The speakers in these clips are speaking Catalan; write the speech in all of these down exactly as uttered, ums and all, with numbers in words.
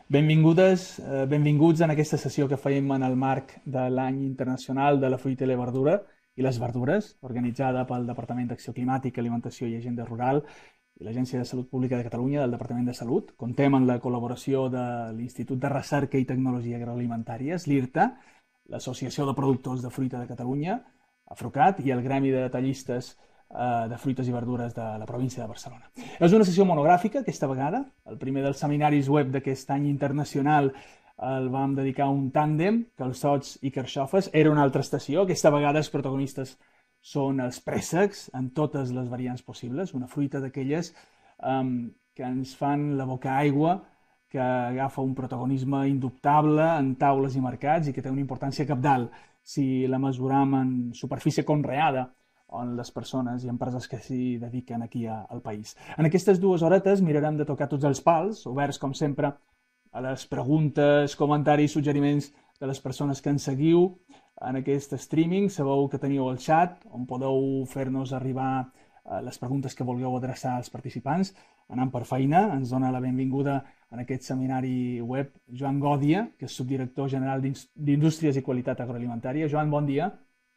Benvingudes, eh, benvinguts en aquesta sessió que fèiem en el marc de l'Any Internacional de la Fruita i la Verdura i les Verdures, organitzada pel Departament d'Acció Climàtica, Alimentació i Agenda Rural i l'Agència de Salut Pública de Catalunya del Departament de Salut. Contem amb la col·laboració de l'Institut de Recerca i Tecnologia Agroalimentàries, l'IRTA, l'Associació de Productors de Fruita de Catalunya, Afrucat, i el Gremi de Detallistes eh, de Fruites i Verdures de la província de Barcelona. És una sessió monogràfica aquesta vegada. El primer dels seminaris web d'aquest any internacional el vam dedicar a un tàndem, calçots i carxofes. Era una altra estació. Aquesta vegada els protagonistes són els préssecs en totes les variants possibles, una fruita d'aquelles um, que ens fan la boca aigua, que agafa un protagonisme indubtable en taules i mercats i que té una importància cabdal si la mesuram en superfície conreada on les persones i empreses que s'hi dediquen aquí a, al país. En aquestes dues horetes mirarem de tocar tots els pals, oberts com sempre a les preguntes, comentaris, suggeriments de les persones que ens seguiu en aquest streaming. Sabeu que teniu el xat on podeu fer-nos arribar eh, les preguntes que vulgueu adreçar als participants. Anant per feina, ens dona la benvinguda en aquest seminari web Joan Gòdia, que és subdirector general d'Indústries i Qualitat Agroalimentària. Joan, bon dia.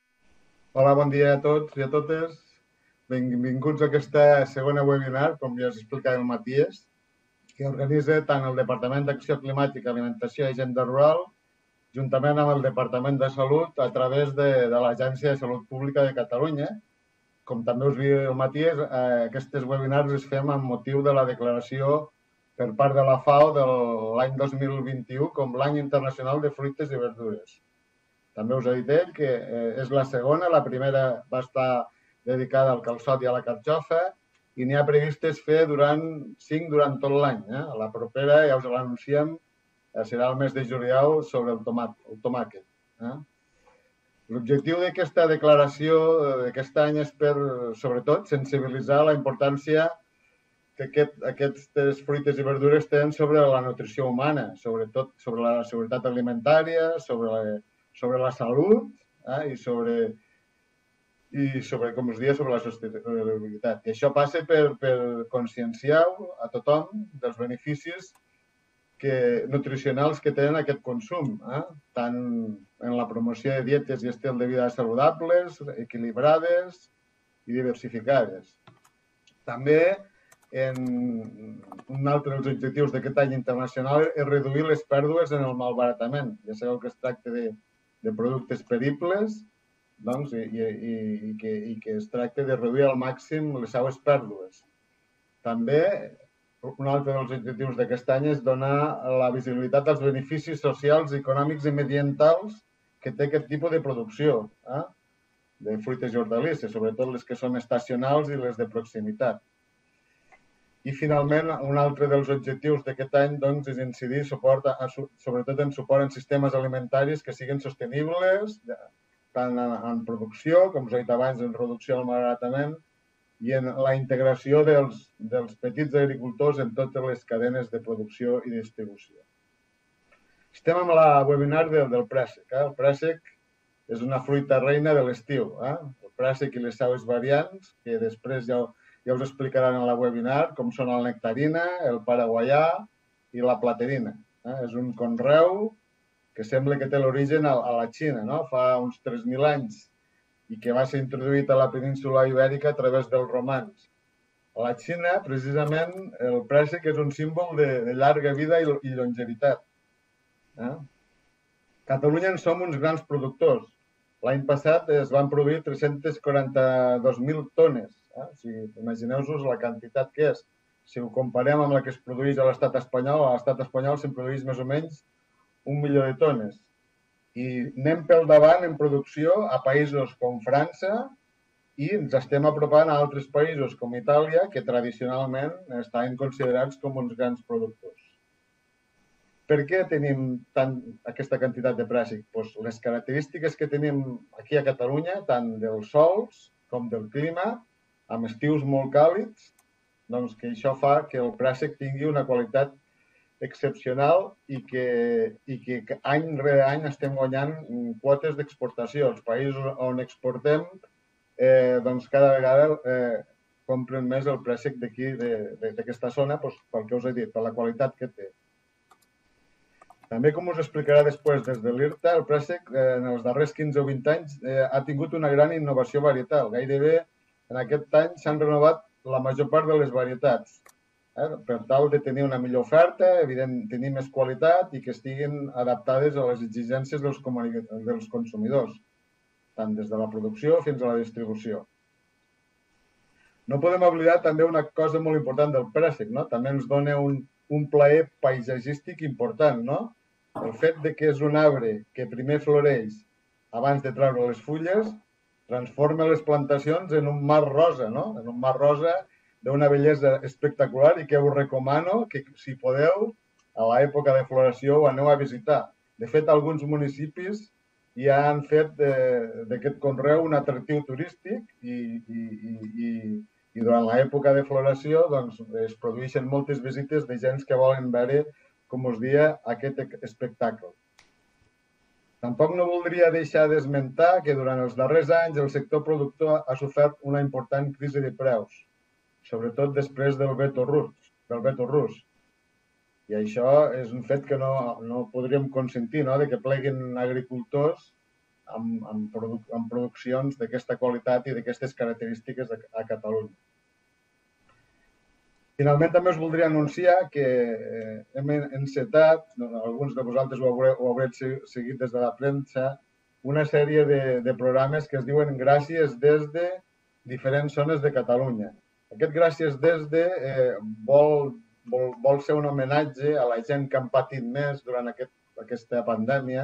Hola, bon dia a tots i a totes. Benvinguts a aquesta segona webinar, com ja us explicava el Matías, que organitza tant el Departament d'Acció Climàtica, Alimentació i Agenda Rural, juntament amb el Departament de Salut, a través de, de l'Agència de Salut Pública de Catalunya. Com també us diu el Matías, eh, aquestes webinars es fem amb motiu de la declaració per part de la FAO de l'any dos mil vint-i-u com l'Any Internacional de Fruites i Verdures. També us he dit ell que eh, és la segona, la primera va estar dedicada al calçot i a la carxofa i n'hi ha previstes fer durant cinc durant tot l'any. Eh? La propera, ja us l'anunciem, eh, serà el mes de juliol sobre el, tomat, el tomàquet. Eh? L'objectiu d'aquesta declaració d'aquest any és per, sobretot, sensibilitzar la importància que aquest, aquestes fruites i verdures tenen sobre la nutrició humana, sobretot sobre la seguretat alimentària, sobre la, sobre la salut eh, i sobre, i sobre, com us deia, sobre la sostenibilitat. I això passa per, per conscienciar a tothom dels beneficis que, nutricionals que tenen aquest consum, eh? tant en la promoció de dietes i estil de vida saludables, equilibrades i diversificades. També en un altre dels objectius d'aquest any internacional és reduir les pèrdues en el malbaratament. Ja sabeu que es tracta de, de productes peribles doncs, i, i, i, que, i que es tracta de reduir al màxim les seues pèrdues. També un altre dels objectius d'aquest any és donar la visibilitat als beneficis socials, econòmics i mediambientals que té aquest tipus de producció eh? de fruites i hortalisses, sobretot les que són estacionals i les de proximitat. I finalment, un altre dels objectius d'aquest any doncs, és incidir suport a, sobretot en suport en sistemes alimentaris que siguin sostenibles, tant en, en producció, com us he dit abans, en reducció del malbaratament, i en la integració dels, dels petits agricultors en totes les cadenes de producció i distribució. Estem amb la webinar del, del préssec. Eh? El préssec és una fruita reina de l'estiu. Eh? El préssec i les seues variants, que després ja, ja us explicaran a la webinar, com són la nectarina, el paraguaià i la platerina. Eh? És un conreu que sembla que té l'origen a, a la Xina, no? Fa uns tres mil anys, i que va ser introduït a la península ibèrica a través dels romans. A la Xina, precisament, el préssec és un símbol de, de llarga vida i, i longevitat. Eh? Catalunya en som uns grans productors. L'any passat es van produir tres-cents quaranta-dos mil tones. Eh? O sigui, imagineu-vos la quantitat que és. Si ho comparem amb la que es produeix a l'estat espanyol, a l'estat espanyol se'n produeix més o menys un milió de tones. I anem pel davant en producció a països com França i ens estem apropant a altres països com Itàlia, que tradicionalment estaven considerats com uns grans productors. Per què tenim tant aquesta quantitat de préssec? Pues les característiques que tenim aquí a Catalunya, tant dels sols com del clima, amb estius molt càlids, doncs que això fa que el préssec tingui una qualitat excepcional i que, i que any rere any estem guanyant quotes d'exportació. Els països on exportem eh, doncs cada vegada eh, compren més el préssec d'aquí, d'aquesta zona, doncs, pel que us he dit, per la qualitat que té. També, com us explicarà després des de l'I R T A, el préssec en els darrers quinze o vint anys ha tingut una gran innovació varietal. Gairebé en aquest any s'han renovat la major part de les varietats, per tal de tenir una millor oferta, evident, tenir més qualitat i que estiguin adaptades a les exigències dels consumidors, tant des de la producció fins a la distribució. No podem oblidar també una cosa molt important del préssec, no? També ens dona un, un plaer paisatgístic important, no? El fet de que és un arbre que primer floreix abans de treure les fulles transforma les plantacions en un mar rosa, no? En un mar rosa d'una bellesa espectacular i que us recomano que, si podeu, a l'època de floració ho aneu a visitar. De fet, alguns municipis ja han fet d'aquest conreu un atractiu turístic i, i, i, i durant l'època de floració doncs, es produeixen moltes visites de gent que volen veure, com us dia, aquest espectacle. Tampoc no voldria deixar d'esmentar que durant els darrers anys el sector productor ha sofert una important crisi de preus, sobretot després del veto rus. Del veto rus. I això és un fet que no, no podríem consentir, no? De que pleguin agricultors amb, amb, produ amb produccions d'aquesta qualitat i d'aquestes característiques a, a Catalunya. Finalment, també us voldria anunciar que hem encetat, alguns de vosaltres ho haureu, ho haureu seguit des de la premsa, una sèrie de, de programes que es diuen Gràcies des de diferents zones de Catalunya. Aquest Gràcies des de eh, vol, vol, vol ser un homenatge a la gent que han patit més durant aquest, aquesta pandèmia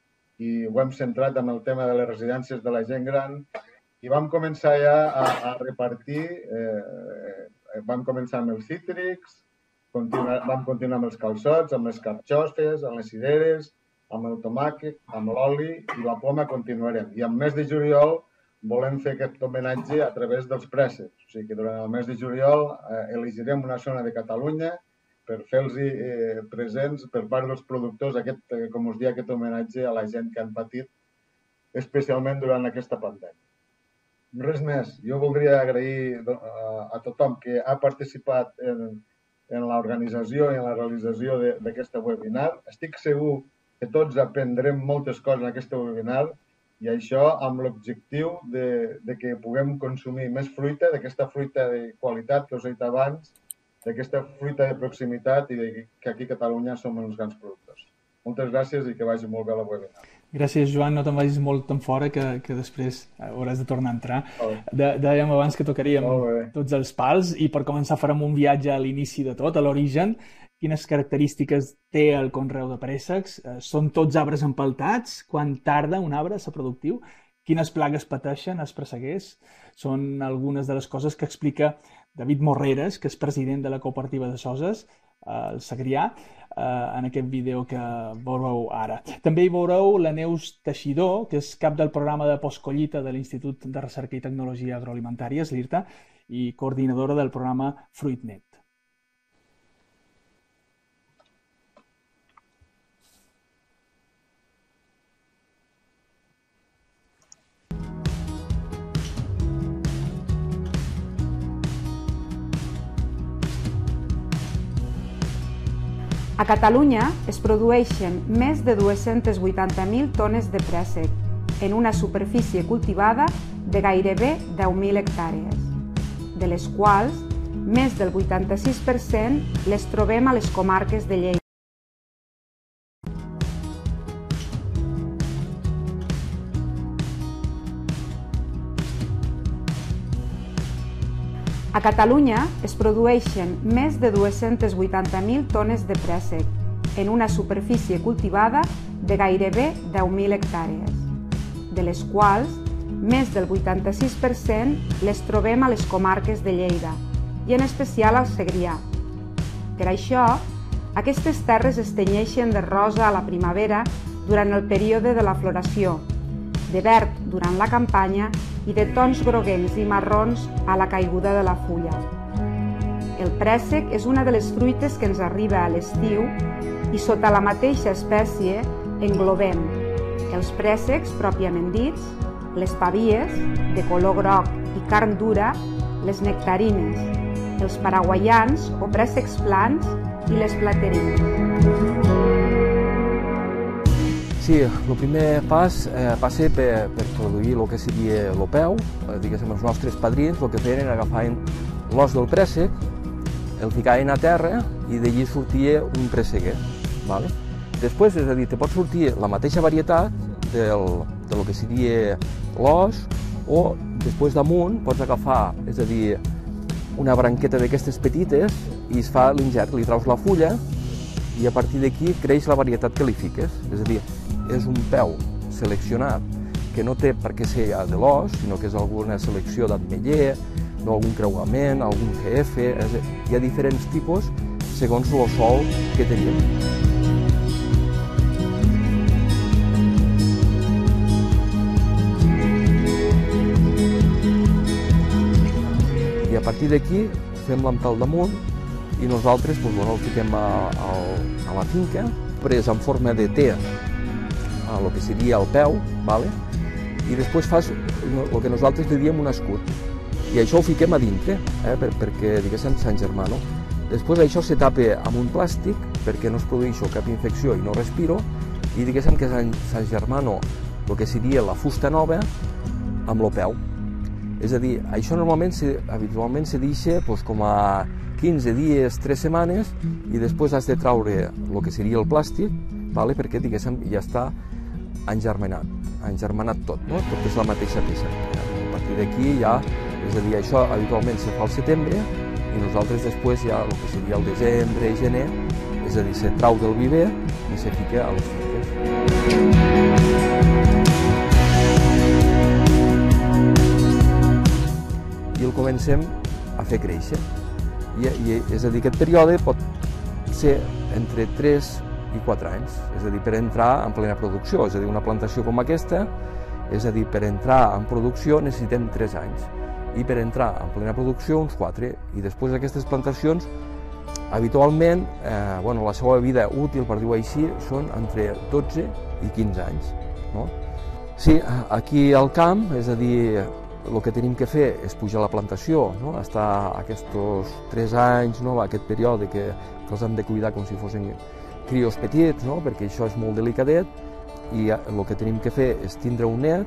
i ho hem centrat en el tema de les residències de la gent gran i vam començar ja a, a repartir eh, Vam començar amb els cítrics, continuar, vam continuar amb els calçots, amb les carxofes, amb les cireres, amb el tomàquet, amb l'oli i la poma continuarem. I al mes de juliol volem fer aquest homenatge a través dels préssecs. O sigui que durant el mes de juliol eh, elegirem una zona de Catalunya per fer-los eh, presents per part dels productors, aquest, eh, com us dic, aquest homenatge a la gent que han patit, especialment durant aquesta pandèmia. Res més. Jo voldria agrair a tothom que ha participat en, en l'organització i en la realització d'aquesta webinar. Estic segur que tots aprendrem moltes coses en aquest webinar i això amb l'objectiu de, de que puguem consumir més fruita, d'aquesta fruita de qualitat que us he dit abans, d'aquesta fruita de proximitat i de que aquí a Catalunya som uns grans productors. Moltes gràcies i que vagi molt bé la webinar. Gràcies, Joan. No te'n vagis molt tan fora que, que després hauràs de tornar a entrar. De, dèiem abans que tocaríem tots els pals i per començar farem un viatge a l'inici de tot, a l'origen. Quines característiques té el conreu de préssecs? Són tots arbres empeltats? Quan tarda un arbre a ser productiu? Quines plagues pateixen els presseguers? Són algunes de les coses que explica David Morreres, que és president de la cooperativa de Soses, el Segrià, en aquest vídeo que veureu ara. També hi veureu la Neus Teixidor, que és cap del programa de postcollita de l'Institut de Recerca i Tecnologia Agroalimentàries, l'I R T A, i coordinadora del programa FruitNet. A Catalunya es produeixen més de dues-centes vuitanta mil tones de préssec en una superfície cultivada de gairebé deu mil hectàrees, de les quals més del vuitanta-sis per cent les trobem a les comarques de Lleida. A Catalunya es produeixen més de dues-centes vuitanta mil tones de préssec en una superfície cultivada de gairebé deu mil hectàrees, de les quals més del vuitanta-sis per cent les trobem a les comarques de Lleida i en especial al Segrià. Per això, aquestes terres es tenyeixen de rosa a la primavera durant el període de la floració, de verd durant la campanya i de tons groguencs i marrons a la caiguda de la fulla. El préssec és una de les fruites que ens arriba a l'estiu i sota la mateixa espècie englobem els préssecs pròpiament dits, les pavies, de color groc i carn dura, les nectarines, els paraguaians o préssecs plans i les platerines. Sí, el primer pas eh, passa per, per produir el que seria el peu. Eh, diguéssim, els nostres padrins el que feien era agafaven l'os del préssec, el ficaven a terra i d'allí sortia un presseguer. Vale? Després, és a dir, te pot sortir la mateixa varietat del, de lo que seria l'os, o després damunt pots agafar, és a dir, una branqueta d'aquestes petites i es fa l'ingert, li traus la fulla i a partir d'aquí creix la varietat que li fiques. És a dir, és un peu seleccionat que no té per què ser de l'os, sinó que és alguna selecció d'ametller, algun creuament, algun G F, és, hi ha diferents tipus segons el sòl que tenim. I a partir d'aquí fem l'empelt damunt i nosaltres doncs, bueno, el fiquem a, a, a la finca, pres en forma de T a el que seria el peu, vale? I després fas el que nosaltres li diem un escut. I això ho fiquem a dintre, eh, per, perquè diguéssim Sant Germano. Després això se tapa amb un plàstic perquè no es produeixi cap infecció i no respiro, i diguéssim que Sant, Sant Germano el que seria la fusta nova amb el peu. És a dir, això normalment, se, habitualment se deixa pues, com a quinze dies, tres setmanes, i després has de traure el que seria el plàstic, vale? Perquè diguéssim ja està engermanat, engermanat tot, no? Tot és la mateixa peça. A partir d'aquí ja, és a dir, això habitualment se fa al setembre i nosaltres després ja el que seria el desembre i gener, és a dir, se trau del viver i se fica a les finques. I el comencem a fer créixer. I, i, és a dir, aquest període pot ser entre tres i quatre anys, és a dir, per entrar en plena producció. És a dir, una plantació com aquesta, és a dir, per entrar en producció necessitem tres anys i per entrar en plena producció uns quatre. I després aquestes plantacions, habitualment, eh, bueno, la seva vida útil, per dir-ho així, són entre dotze i quinze anys. No? Sí, aquí al camp, és a dir, el que tenim que fer és pujar la plantació, no? Estar aquests tres anys, no? Aquest període que, que els hem de cuidar com si fossin crios petits, no? Perquè això és molt delicadet, i el que tenim que fer és tindre un net,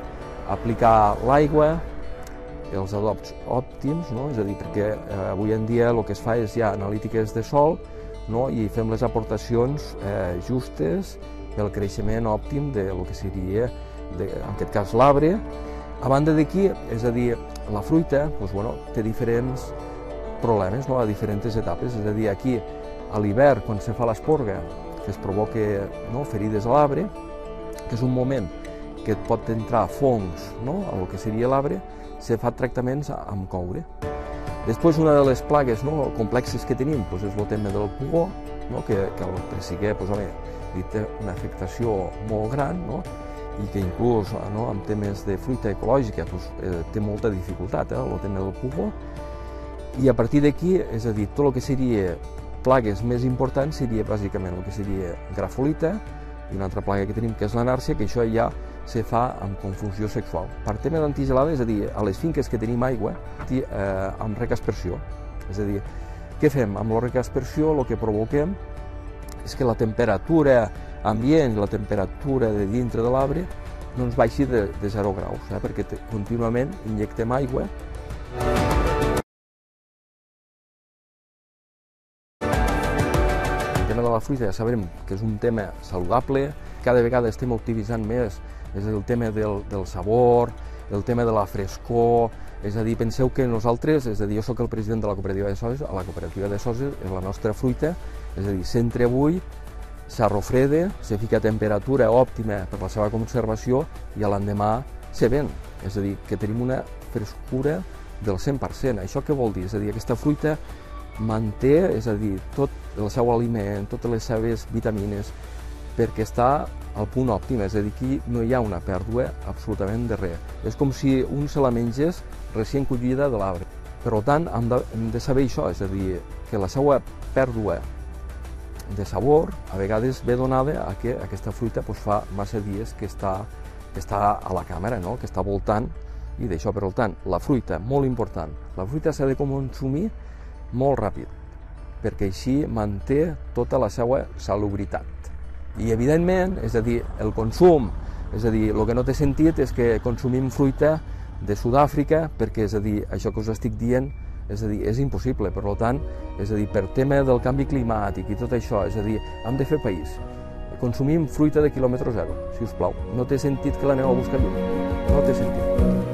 aplicar l'aigua, els adobs òptims, no? És a dir, perquè eh, avui en dia el que es fa és ja analítiques de sòl, no? I fem les aportacions eh, justes pel creixement òptim de lo que seria, de, en aquest cas, l'arbre. A banda d'aquí, és a dir, la fruita doncs, bueno, té diferents problemes, no? A diferents etapes. És a dir, aquí, a l'hivern, quan se fa l'esporga, que es provoca, no? Ferides a l'arbre, que és un moment que et pot entrar fongs, no? A lo que seria l'arbre, se fa tractaments amb coure. Després, una de les plagues, no? Complexes que tenim doncs, és el tema del pugó, no? que, que el pressiguer doncs, home, té una afectació molt gran, no? I que inclús no, en temes de fruita ecològica doncs, eh, té molta dificultat, eh, el tema del pugó. I a partir d'aquí, és a dir, tot el que seria plagues més importants seria bàsicament el que seria grafolita i una altra plaga que tenim que és l'anàrsia, que això ja se fa amb confusió sexual. Per tema d'antigelada, és a dir, a les finques que tenim aigua, eh, amb recaspersió. És a dir, què fem? Amb la recaspersió el que provoquem és que la temperatura ambient i la temperatura de dintre de l'arbre no ens baixi de, de zero graus, eh? Perquè te, contínuament injectem aigua. El tema de la fruita ja sabrem que és un tema saludable, cada vegada estem optimitzant més, és el tema del, del sabor, el tema de la frescor, és a dir, penseu que nosaltres, és a dir, jo soc el president de la cooperativa de soja, a la cooperativa de soja és la nostra fruita, és a dir, s'entra avui, s'arrofreda, se fica a temperatura òptima per la seva conservació i l'endemà se ven. És a dir, que tenim una frescura del cent per cent. Això què vol dir? És a dir, aquesta fruita manté, és a dir, tot el seu aliment, totes les seves vitamines, perquè està al punt òptim, és a dir, aquí no hi ha una pèrdua absolutament de res. És com si un se la mengés recient collida de l'arbre. Per tant, hem de, hem de saber això, és a dir, que la seva pèrdua de sabor a vegades ve donada a que aquesta fruita doncs, fa massa dies que està, que està a la càmera, no? Que està voltant, i d'això, per tant, la fruita, molt important, la fruita s'ha de consumir molt ràpid, perquè així manté tota la seva salubritat. I evidentment, és a dir, el consum, és a dir, el que no té sentit és que consumim fruita de Sud-àfrica, perquè, és a dir, això que us estic dient, és a dir, és impossible. Per tant, és a dir, per tema del canvi climàtic i tot això, és a dir, hem de fer país. Consumim fruita de quilòmetre zero, si us plau. No té sentit que l'aneu a buscar lluny. No té sentit.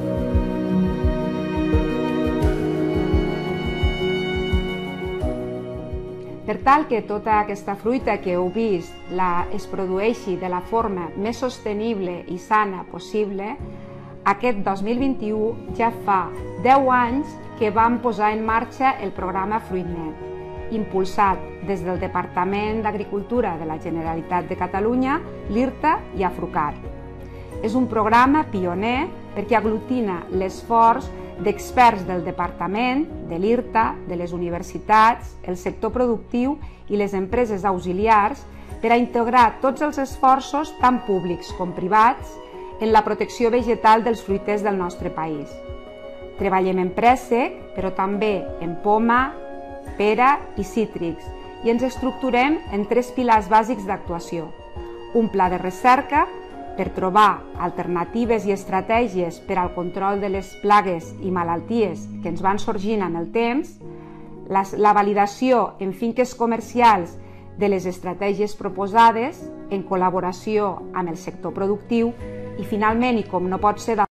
Per tal que tota aquesta fruita que heu vist la, es produeixi de la forma més sostenible i sana possible, aquest dos mil vint-i-u ja fa deu anys que vam posar en marxa el programa FruitNet, impulsat des del Departament d'Agricultura de la Generalitat de Catalunya, l'IRTA i Afrucar. És un programa pioner perquè aglutina l'esforç d'experts del Departament, de l'IRTA, de les universitats, el sector productiu i les empreses auxiliars per a integrar tots els esforços, tant públics com privats, en la protecció vegetal dels fruiters del nostre país. Treballem en préssec, però també en poma, pera i cítrics, i ens estructurem en tres pilars bàsics d'actuació. Un pla de recerca per trobar alternatives i estratègies per al control de les plagues i malalties que ens van sorgint amb el temps, la validació en finques comercials de les estratègies proposades en col·laboració amb el sector productiu i, finalment, i com no pot ser de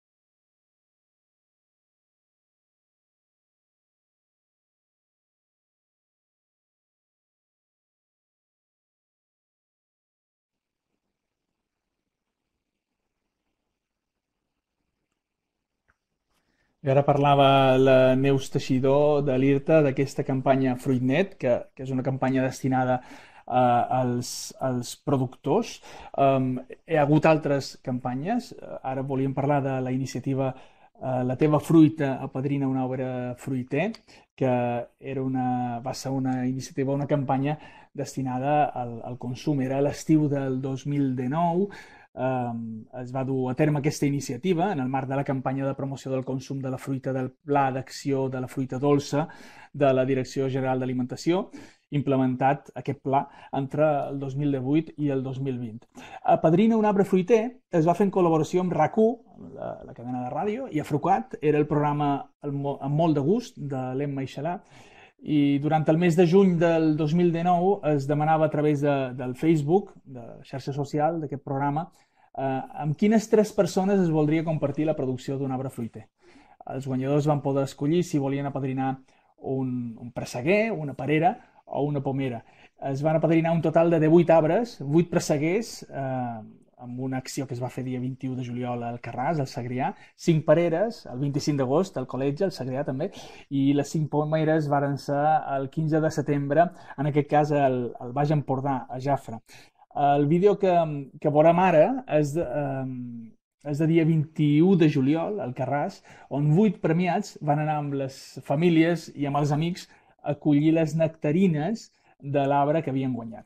I ara parlava la Neus Teixidor de l'IRTA d'aquesta campanya FruitNet, que, que és una campanya destinada uh, als, als productors. Um, hi ha hagut altres campanyes. Ara volíem parlar de la iniciativa uh, La teva fruita apadrina un arbre fruiter, que era una, va ser una iniciativa, una campanya destinada al, al consum. Era a l'estiu del dos mil dinou. Um, es va dur a terme aquesta iniciativa en el marc de la campanya de promoció del consum de la fruita del Pla d'Acció de la Fruita Dolça de la Direcció General d'Alimentació, implementat aquest pla entre el dos mil divuit i el dos mil vint. Apadrina un arbre fruiter es va fer en col·laboració amb RAC u, la, la cadena de ràdio, i Afrucat, era el programa amb molt de gust de l'Emma Ixalà, i durant el mes de juny del dos mil dinou es demanava a través de, del Facebook, de la xarxa social d'aquest programa, eh, amb quines tres persones es voldria compartir la producció d'un arbre fruiter. Els guanyadors van poder escollir si volien apadrinar un, un presseguer, una perera o una pomera. Es van apadrinar un total de divuit arbres, vuit presseguers, eh, amb una acció que es va fer dia vint-i-u de juliol al Carràs, al Segrià, cinc pereres, el vint-i-cinc d'agost al Col·legi, al Segrià també, i les cinc pomeres varen ser el quinze de setembre, en aquest cas al, al Baix Empordà, a Jafre. El vídeo que, que veurem ara és de, eh, és de dia vint-i-u de juliol al Carràs, on vuit premiats van anar amb les famílies i amb els amics a collir les nectarines de l'arbre que havien guanyat.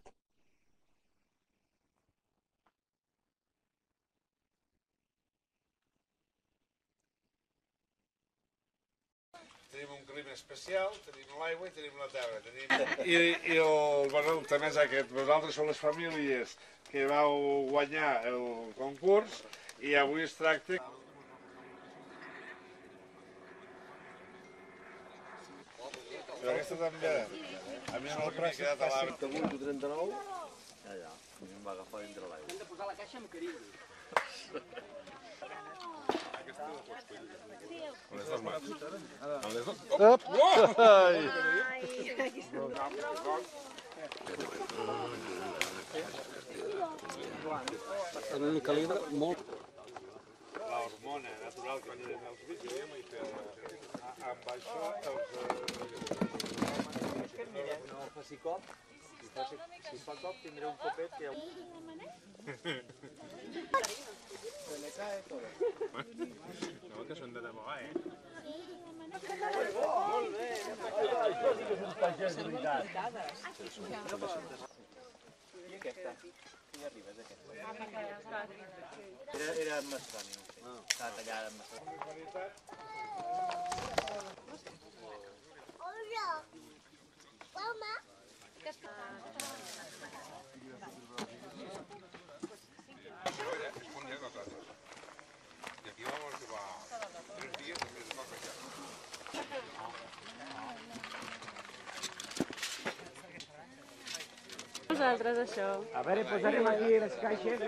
Tenim un clima especial, tenim l'aigua i tenim la terra. Tenim... I, i el, bueno, el tema és aquest. Vosaltres sou les famílies que vau guanyar el concurs i avui es tracta... Però aquesta també... A mi no m'ha quedat a l'arbre. trenta-vuit o trenta-nou? Allà, a mi em va agafar dintre l'aigua. Hem de posar la caixa amb carinyo. Amb les dues mans. Amb les dues... Op! Ai! En un calibre molt... L'hormona natural que generen els vídeos i que amb això els... Que mira, no faci cop. Si fa, si fa cop tindré un copet que... Se le cae todo. No, que són de debò, eh? Molt bé! Això sí que són caixes de veritat. I aquesta? Qui arribes, aquesta? Era, era macedoni, no sé. Estava tallada en macedoni. Hola! Mama! Nosaltres, això. A veure, posarem aquí les caixes.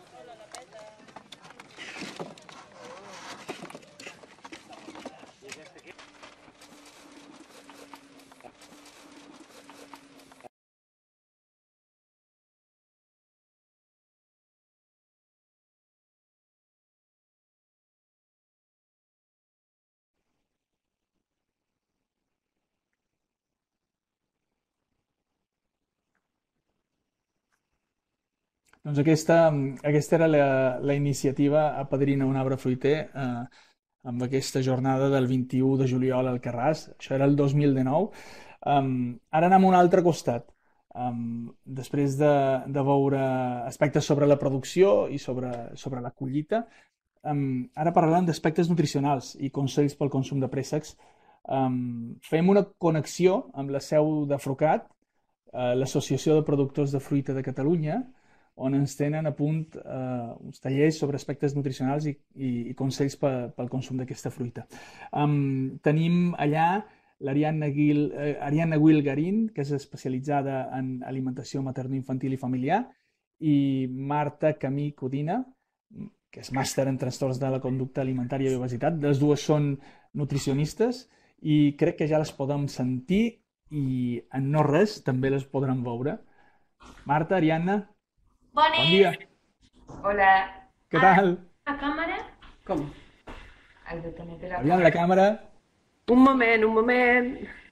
Doncs aquesta, aquesta era la, la iniciativa Apadrina un arbre fruiter eh, amb aquesta jornada del vint-i-u de juliol al Carràs. Això era el dos mil dinou. Um, ara anem a un altre costat. Um, després de, de veure aspectes sobre la producció i sobre, sobre la collita, um, ara parlarem d'aspectes nutricionals i consells pel consum de préssecs. Um, fem una connexió amb la seu de Frocat, uh, l'Associació de Productors de Fruita de Catalunya, on ens tenen a punt eh, uns tallers sobre aspectes nutricionals i, i, i consells pe, pel consum d'aquesta fruita. Um, tenim allà l'Ariadna Guil, eh, Ariadna Guil Garín, que és especialitzada en alimentació materno-infantil i familiar, i Marta Camí Codina, que és màster en trastorns de la conducta alimentària i obesitat. Les dues són nutricionistes i crec que ja les podem sentir i en no res també les podran veure. Marta, Ariadna, Bones. bon dia. Hola. Què tal? La càmera? Com? Has de tenir la Aviam la càmera. Un moment, un moment.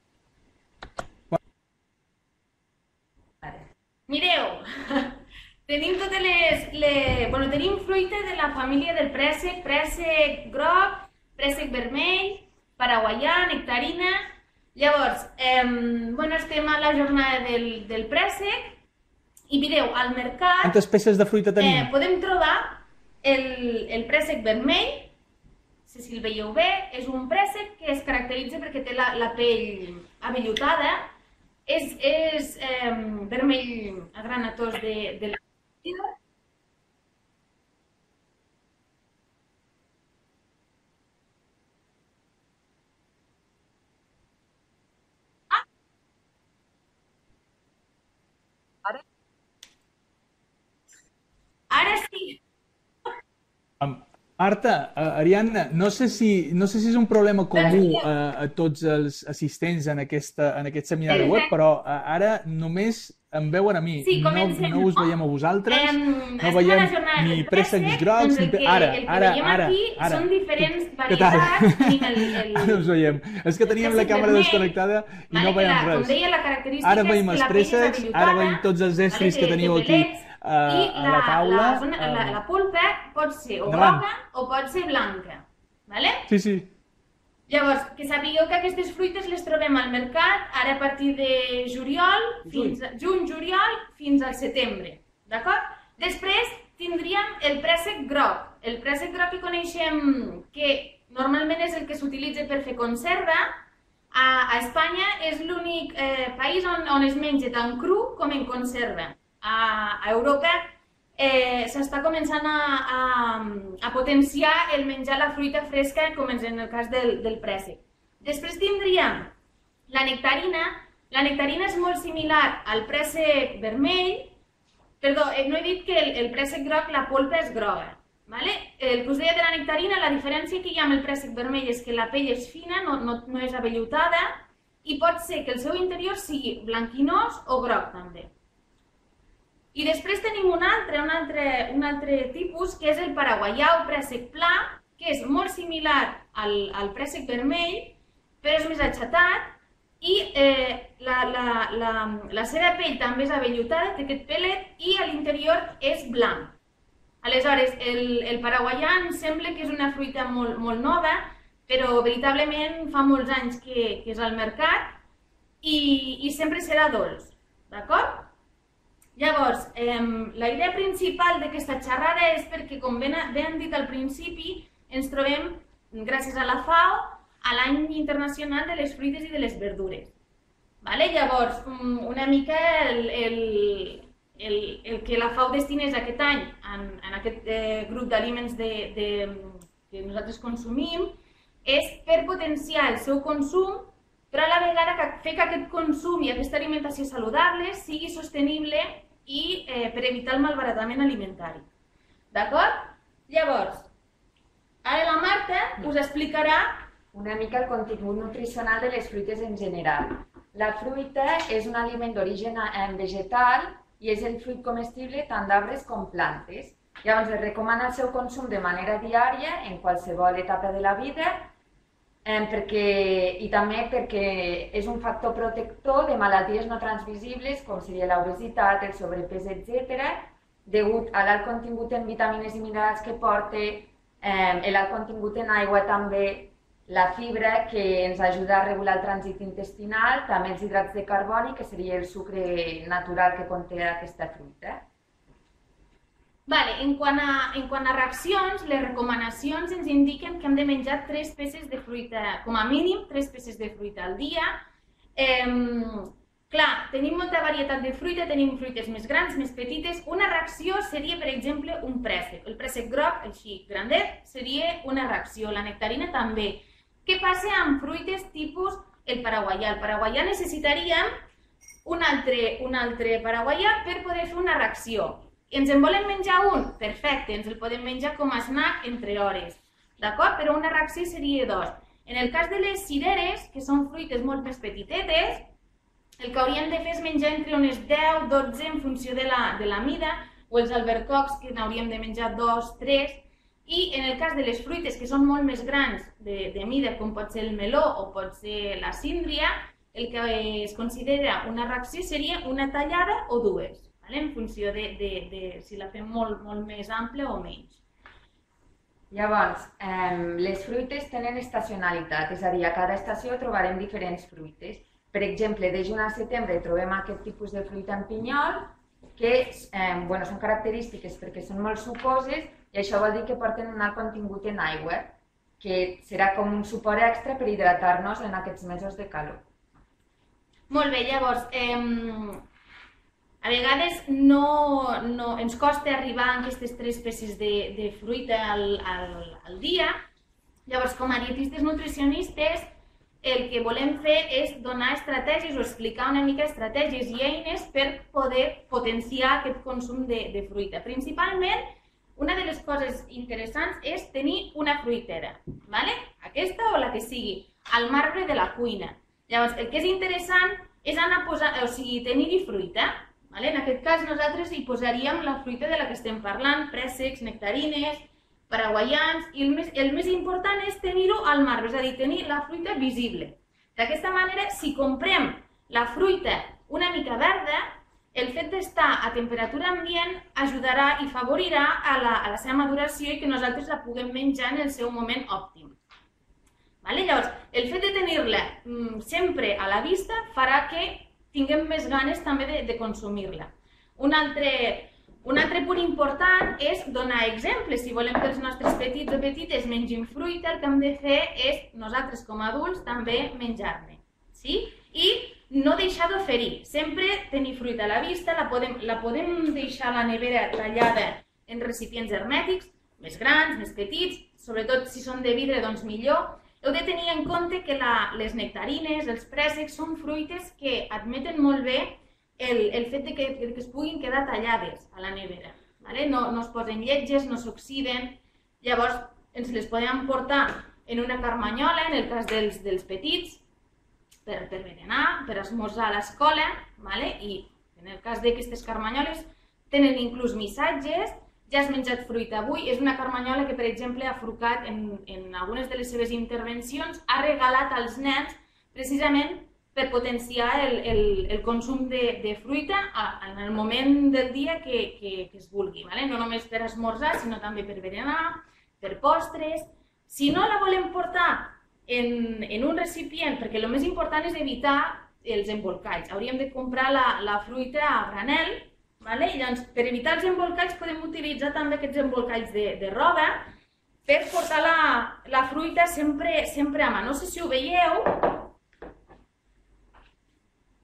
Mireu, tenim totes les, les... Bueno, tenim fruita de la família del préssec, préssec groc, préssec vermell, paraguaià, nectarina. Llavors, eh, bueno, estem a la jornada del, del préssec. I mireu, al mercat Quantes peces de fruita tenim? eh, podem trobar el, el préssec vermell, si el veieu bé, és un préssec que es caracteritza perquè té la, la pell avellutada, és, és eh, vermell a granatós de, de la... Ara sí. Um, Marta, uh, Ariadna, no sé, si, no sé si és un problema comú uh, a tots els assistents en, aquesta, en aquest seminari web, però uh, ara només em veuen a mi. Sí, no, comencem. no us veiem a vosaltres, Em, no estem veiem a la jornada ni del préssecs préssec, grocs, doncs el ni... que- Ara, el que ara, veiem ara, aquí ara. són diferents Què tal? varietats. Tenim el, el, Ara us veiem. És que teníem la préssec càmera vermell, desconnectada i vale, no que veiem la, res. Com deia, la característica Ara veiem és que els la pell és préssecs, ara avellutada, veiem tots els estris vale, que de- teniu de aquí pellets, uh, i a la taula. La, zona, la, la polpa pot ser o Endavant. groga o pot ser blanca. Vale? Sí, sí. Llavors, que sapigueu que aquestes fruites les trobem al mercat ara a partir de juliol, fins a, juny, juliol, fins al setembre. D'acord? Després tindríem el préssec groc. El préssec groc que coneixem, que normalment és el que s'utilitza per fer conserva, a, a Espanya és l'únic eh, país on, on es menja tant cru com en conserva. A, a Europa eh, s'està començant a, a, a potenciar el menjar la fruita fresca, com és en el cas del, del préssec. Després tindríem la nectarina. La nectarina és molt similar al préssec vermell. Perdó, eh, no he dit que el, el préssec groc, la polpa és groga. Vale? El que us deia de la nectarina, la diferència que hi ha amb el préssec vermell és que la pell és fina, no, no, no és avellutada, i pot ser que el seu interior sigui blanquinós o groc també. I després tenim un altre, un altre, un altre tipus, que és el paraguaià o préssec pla, que és molt similar al, al préssec vermell, però és més aixatat, i eh, la, la, la, la seva pell també és avellutada, té aquest pelet, i a l'interior és blanc. Aleshores, el, el paraguaià em sembla que és una fruita molt, molt nova, però veritablement fa molts anys que, que és al mercat, i, i sempre serà dolç, d'acord? Llavors, eh, la idea principal d'aquesta xerrada és perquè, com ben, ben han dit al principi, ens trobem, gràcies a la FAO, a l'any internacional de les fruites i de les verdures. Llavors, una mica el que la FAO destinés aquest any en aquest grup d'aliments que nosaltres consumim és per potenciar el seu consum, però a la vegada fer que aquest consum i aquesta alimentació saludable sigui sostenible i per evitar el malbaratament alimentari. D'acord? Llavors, ara la Marta us explicarà una mica el contingut nutricional de les fruites en general. La fruita és un aliment d'origen vegetal i és el fruit comestible tant d'arbres com plantes. Llavors, es recomana el seu consum de manera diària en qualsevol etapa de la vida i també perquè és un factor protector de malalties no transmissibles com seria l'obesitat, el sobrepès, etcètera, degut a l'alt contingut en vitamines i minerals que porta, l'alt contingut en aigua també, la fibra que ens ajuda a regular el trànsit intestinal, també els hidrats de carboni, que seria el sucre natural que conté aquesta fruita. En quant a reaccions, les recomanacions ens indiquen que hem de menjar tres peces de fruita, com a mínim tres peces de fruita al dia. Clar, tenim molta varietat de fruita, tenim fruites més grans, més petites. Una reacció seria, per exemple, un préssec. El préssec groc, així grandet, seria una reacció. La nectarina també. Què passa amb fruites tipus el paraguaià? El paraguaià necessitaríem un altre paraguaià per poder fer una reacció. Ens en volen menjar un? Perfecte, ens el podem menjar com a snack entre hores. D'acord? Però una reacció seria dos. En el cas de les cireres, que són fruites molt més petitetes, el que hauríem de fer és menjar entre unes deu, dotze en funció de la mida, o els albercocs, que n'hauríem de menjar dos, tres, i en el cas de les fruites que són molt més grans de mida, com pot ser el meló o pot ser la síndria, el que es considera una reacció seria una tallada o dues, en funció de si la fem molt més àmplia o menys. Llavors, les fruites tenen estacionalitat, és a dir, a cada estació trobarem diferents fruites. Per exemple, de juny a setembre trobem aquest tipus de fruita en pinyol, que són característiques perquè són molt sucoses i això vol dir que porten un alt contingut en aigua, que serà com un suport extra per hidratar-nos en aquests mesos de calor. Molt bé, llavors, a vegades ens costa arribar a aquestes tres peces de fruita al dia. Llavors, com a dietistes nutricionistes, el que volem fer és donar estratègies o explicar una mica estratègies i eines per poder potenciar aquest consum de fruita. Principalment, una de les coses interessants és tenir una fruitera, aquesta o la que sigui, al marbre de la cuina. Llavors, el que és interessant és anar a posar, o sigui, tenir-hi fruita. En aquest cas, nosaltres hi posaríem la fruita de la que estem parlant, préssecs, nectarines, paraguaians, i el més important és tenir-ho al marbre, és a dir, tenir la fruita visible. D'aquesta manera, si comprem la fruita una mica verda, el fet d'estar a temperatura ambient ajudarà i favorirà a la seva maduració i que nosaltres la puguem menjar en el seu moment òptim. Llavors, el fet de tenir-la sempre a la vista farà que tinguem més ganes també de consumir-la. Un altre punt important és donar exemples. Si volem que els nostres petits o petites mengin fruita, el que hem de fer és, nosaltres com a adults, també menjar-ne. I no deixar d'oferir. Sempre tenir fruita a la vista, la podem deixar a la nevera tallada en recipients hermètics, més grans, més petits, sobretot si són de vidre, doncs millor. Heu de tenir en compte que les nectarines, els préssecs, són fruites que admeten molt bé el fet que es puguin quedar tallades a la nevera. No es posen lletges, no s'oxiden. Llavors, ens les podem portar en una carmanyola, en el cas dels petits, per berenar, per esmorzar a l'escola, i en el cas d'aquestes carmanyoles tenen inclús missatges, ja has menjat fruita avui, és una carmanyola que, per exemple, ha Frucat en algunes de les seves intervencions, ha regalat als nens precisament per potenciar el consum de fruita en el moment del dia que es vulgui, no només per esmorzar, sinó també per berenar, per postres. Si no la volem portar en un recipient, perquè el més important és evitar els embolcalls. Hauríem de comprar la fruita a granel, i per evitar els embolcalls podem utilitzar també aquests embolcalls de roba per portar la fruita sempre a mà. No sé si ho veieu,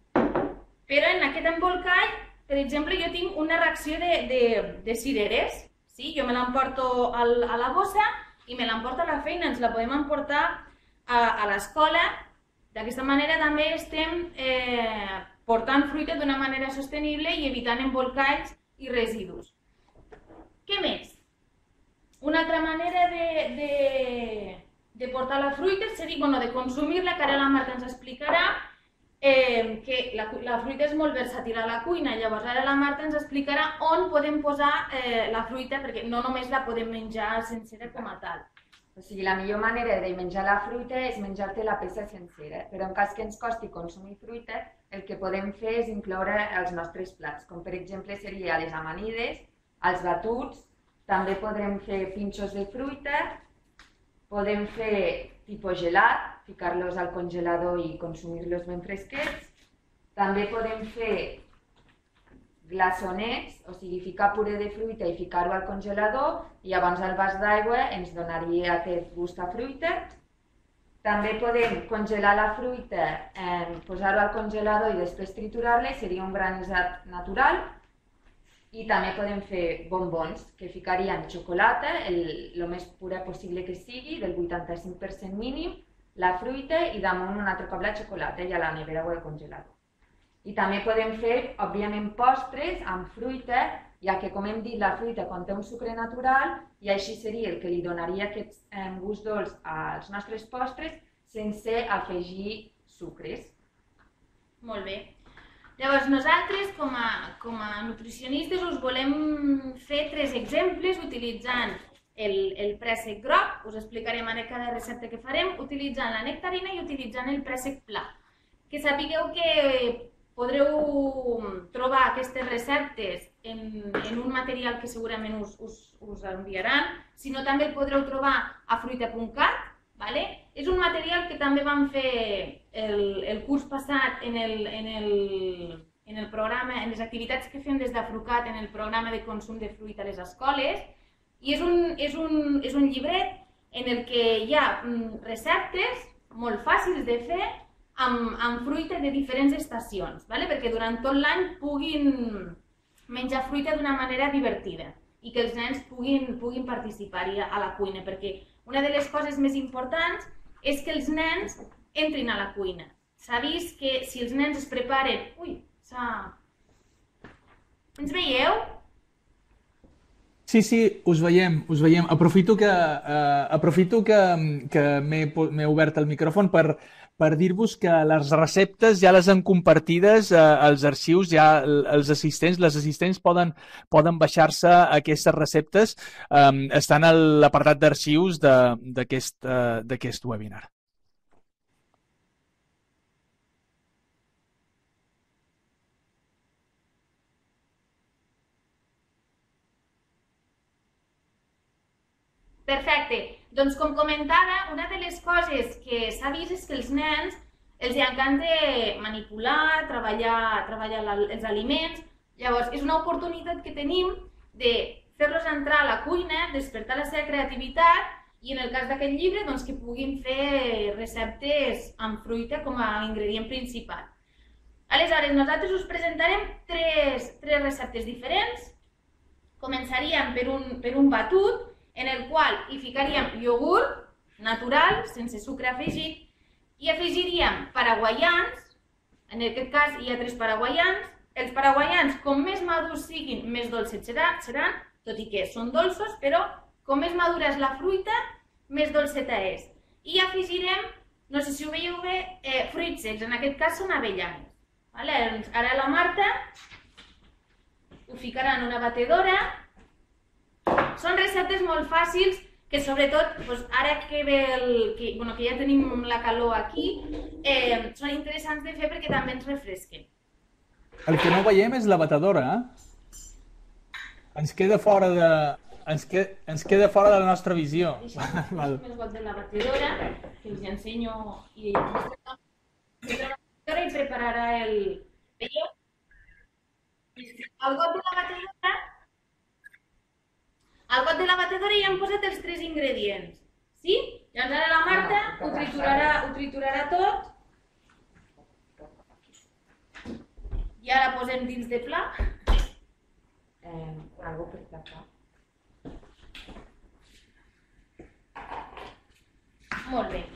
embolcall, per exemple, jo tinc una ració de, de, de cireres. Sí? Jo me l'emporto a la bossa i me l'emporto a la feina, ens la podem emportar a, a l'escola. D'aquesta manera també estem eh, portant fruita d'una manera sostenible i evitant embolcalls i residus. Què més? Una altra manera de, de, de portar la fruita seria, bueno, de consumir-la, que ara la Marta ens explicarà, eh, que la, la fruita és molt versàtil a la cuina, llavors ara la Marta ens explicarà on podem posar eh, la fruita, perquè no només la podem menjar sencera com a tal. O sigui, la millor manera de menjar la fruita és menjar-te la peça sencera, però en cas que ens costi consumir fruita, el que podem fer és incloure els nostres plats, com per exemple seria les amanides, els batuts, també podrem fer pinxos de fruita, podem fer tipus gelat, ficar-los al congelador i consumir-los ben fresquets. També podem fer glaçonets, o sigui, ficar puré de fruita i ficar-ho al congelador i abans el vas d'aigua ens donaria aquest gust a fruita. També podem congelar la fruita, eh, posar-ho al congelador i després triturar-la, seria un granissat natural. I també podem fer bombons, que ficaríem xocolata, el, el més pura possible que sigui, del vuitanta-cinc per cent mínim, la fruita i damunt un altre cop la xocolata i a la nevera o al congelador. I també podem fer, òbviament, postres amb fruita, ja que, com hem dit, la fruita conté un sucre natural i així seria el que li donaria aquest eh, gust dolç als nostres postres sense afegir sucres. Molt bé. Llavors, nosaltres, com a, com a nutricionistes, us volem fer tres exemples utilitzant el, el préssec groc, us explicarem ara cada recepta que farem, utilitzant la nectarina i utilitzant el préssec pla. Que sapigueu que podreu trobar aquestes receptes en, en un material que segurament us, us, us enviaran, si no també el podreu trobar a fruita punt cat, vale? És un material que també vam fer el, el curs passat en el, en, el, en el programa, en les activitats que fem des d'Afrucat en el programa de consum de fruita a les escoles, i és un, és un, és un llibret en el que hi ha receptes molt fàcils de fer amb, amb fruita de diferents estacions, vale? Perquè durant tot l'any puguin menjar fruita d'una manera divertida i que els nens puguin, puguin participar-hi a la cuina, perquè una de les coses més importants és que els nens entrin a la cuina. S'ha vist que si els nens es preparen... Ui, s'ha... Ens veieu? Sí, sí, us veiem, us veiem. Aprofito que, uh, aprofito que, que m'he obert el micròfon per, per dir-vos que les receptes ja les han compartides uh, als arxius, ja els assistents, les assistents poden, poden baixar-se aquestes receptes, um, estan a l'apartat d'arxius d'aquest uh, d'aquest webinar. Perfecte. Doncs, com comentava, una de les coses que s'ha vist és que els nens els encanta manipular, treballar, treballar els aliments. Llavors, és una oportunitat que tenim de fer-los entrar a la cuina, despertar la seva creativitat i, en el cas d'aquest llibre, doncs, que puguin fer receptes amb fruita com a ingredient principal. Aleshores, nosaltres us presentarem tres, tres receptes diferents. Començaríem per un, per un batut, en el qual hi ficaríem iogurt natural, sense sucre afegit, i afegiríem paraguaians, en aquest cas hi ha tres paraguaians. Els paraguaians, com més madurs siguin, més dolces seran, tot i que són dolços, però com més madura és la fruita, més dolceta és. I afegirem, no sé si ho veieu bé, eh, fruits secs, en aquest cas són avellanes. Vale? Ara la Marta ho ficarà en una batedora. Són receptes molt fàcils que, sobretot, doncs, ara que, ve el, que, bueno, que ja tenim la calor aquí, eh, són interessants de fer perquè també ens refresquen. El que no veiem és la batedora. Eh? Ens queda fora de, ens que, ens queda fora de la nostra visió. Deixa'm el got de la batedora, que us ensenyo. I i prepararà el... Veieu? Al got de la batedora... Al got de la batedora hi hem posat els tres ingredients. Sí? Llavors ara la Marta ho triturarà, ho triturarà tot. I ara posem dins de pla. Algo per tapar. Molt bé.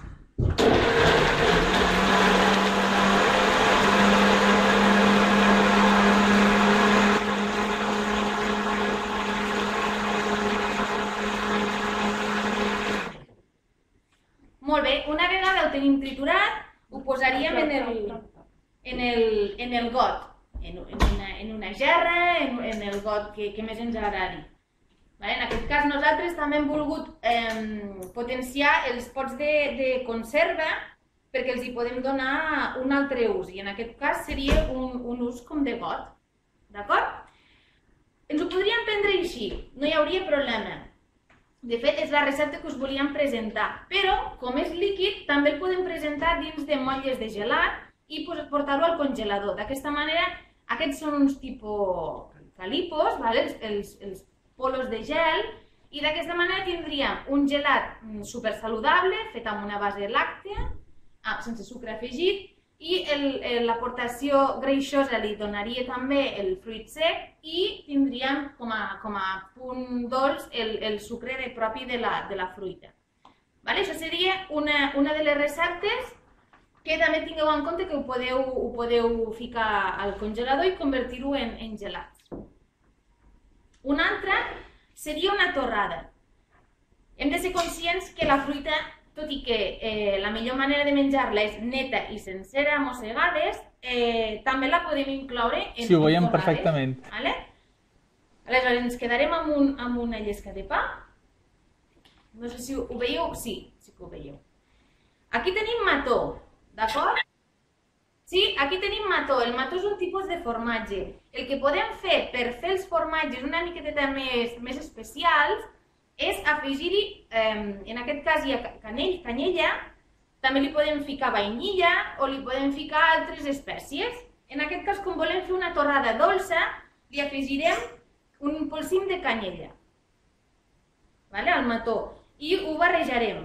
Molt bé, una vegada ho tenim triturat, ho posaríem en el, en el, en el got, en, en, una, en una gerra, en, en el got que, que més ens agradi. En aquest cas nosaltres també hem volgut eh, potenciar els pots de, de conserva perquè els hi podem donar un altre ús i en aquest cas seria un, un ús com de got, d'acord? Ens ho podríem prendre així, no hi hauria problema. De fet, és la recepta que us volíem presentar, però com és líquid també el podem presentar dins de motlles de gelat i portar-ho al congelador. D'aquesta manera, aquests són uns tipus calipos, vale? els, els polos de gel, i d'aquesta manera tindríem un gelat supersaludable fet amb una base làctea, sense sucre afegit, i l'aportació greixosa li donaria també el fruit sec i tindríem com a, com a punt dolç el, el sucre propi de la, de la fruita. Vale? Això seria una, una de les receptes que també tingueu en compte que ho podeu, ho podeu ficar al congelador i convertir-ho en, en gelats. Una altra seria una torrada. Hem de ser conscients que la fruita, tot i que eh, la millor manera de menjar-la és neta i sencera, mossegades, eh, també la podem incloure en sí, ho veiem torrades, perfectament. Vale? Aleshores, ens quedarem amb, un, amb una llesca de pa. No sé si ho, ho veieu. Sí, sí que ho veieu. Aquí tenim mató, d'acord? Sí, aquí tenim mató. El mató és un tipus de formatge. El que podem fer per fer els formatges una miqueta més, més especials és afegir-hi, eh, en aquest cas hi ha canell, canyella, també li podem ficar vainilla o li podem ficar altres espècies. En aquest cas, com volem fer una torrada dolça, li afegirem un polsim de canyella, vale, al mató, i ho barrejarem.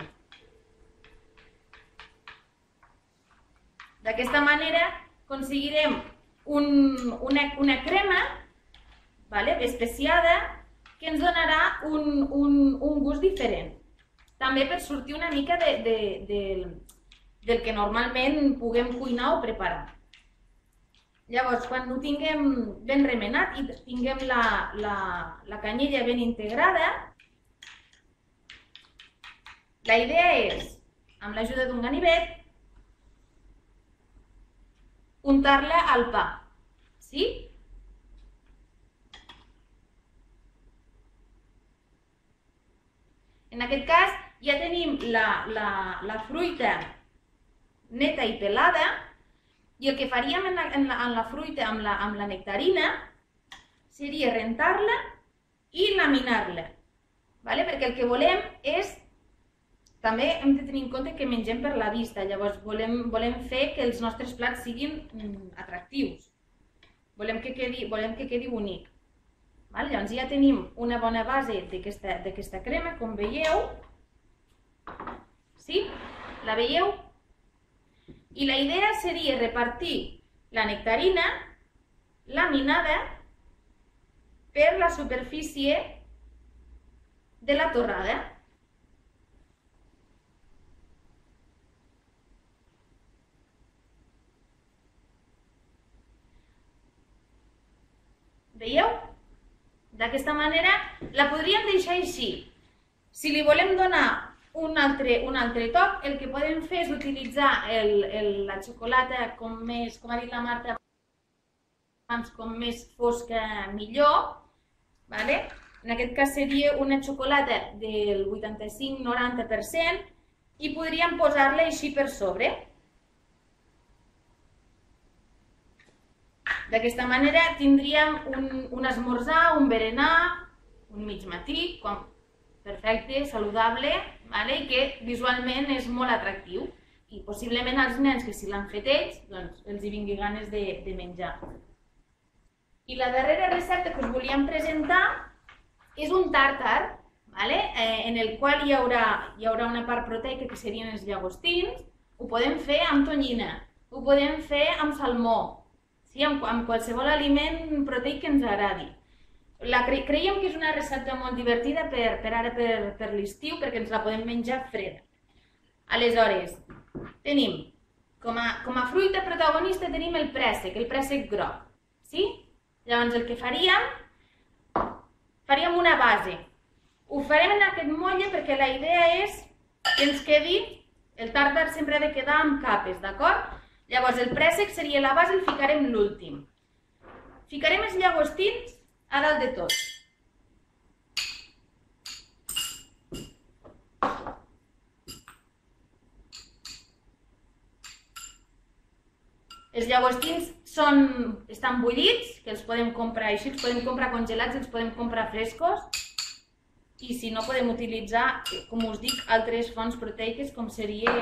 D'aquesta manera aconseguirem un, una, una crema, vale, especiada, que ens donarà un, un, un gust diferent. També per sortir una mica de, de, de, del que normalment puguem cuinar o preparar. Llavors, quan ho tinguem ben remenat i tinguem la, la, la canyella ben integrada, la idea és, amb l'ajuda d'un ganivet, untar-la al pa. Sí? En aquest cas ja tenim la, la, la fruita neta i pelada i el que faríem en la, en la, en la fruita amb la, amb la nectarina seria rentar-la i laminar-la, vale? Perquè el que volem és, també hem de tenir en compte que mengem per la vista, llavors volem, volem fer que els nostres plats siguin atractius, volem que quedi, volem que quedi bonic. Llavors ja tenim una bona base d'aquesta crema, com veieu. Sí? La veieu? I la idea seria repartir la nectarina laminada per la superfície de la torrada. Veieu? D'aquesta manera la podríem deixar així. Si li volem donar un altre, un altre toc, el que podem fer és utilitzar el, el, la xocolata com més, com ha dit la Marta, com més fosca millor. Vale? En aquest cas seria una xocolata del vuitanta-cinc noranta per cent i podríem posar-la així per sobre. D'aquesta manera tindríem un, un esmorzar, un berenar, un mig matí, com, perfecte, saludable, vale? I que visualment és molt atractiu. I possiblement als nens que si l'han fet ells, doncs els hi vingui ganes de, de menjar. I la darrera recepta que us volíem presentar és un tàrtar, vale? eh, en el qual hi haurà, hi haurà una part proteica que serien els llagostins. Ho podem fer amb tonyina, ho podem fer amb salmó, sí? amb, amb qualsevol aliment proteic que ens agradi. La, cre creiem que és una recepta molt divertida per, per ara per, per l'estiu, perquè ens la podem menjar freda. Aleshores, tenim com a, com a fruita protagonista tenim el préssec, el préssec groc. Sí? Llavors el que faríem, faríem una base. Ho farem en aquest motlle perquè la idea és que ens quedi, el tàrtar sempre ha de quedar amb capes, d'acord? Llavors el préssec seria la base, el ficarem l'últim. Ficarem els llagostins a dalt de tot. Els llagostins són, estan bullits, que els podem comprar així, els podem comprar congelats, els podem comprar frescos. I si no, podem utilitzar, com us dic, altres fonts proteiques, com seria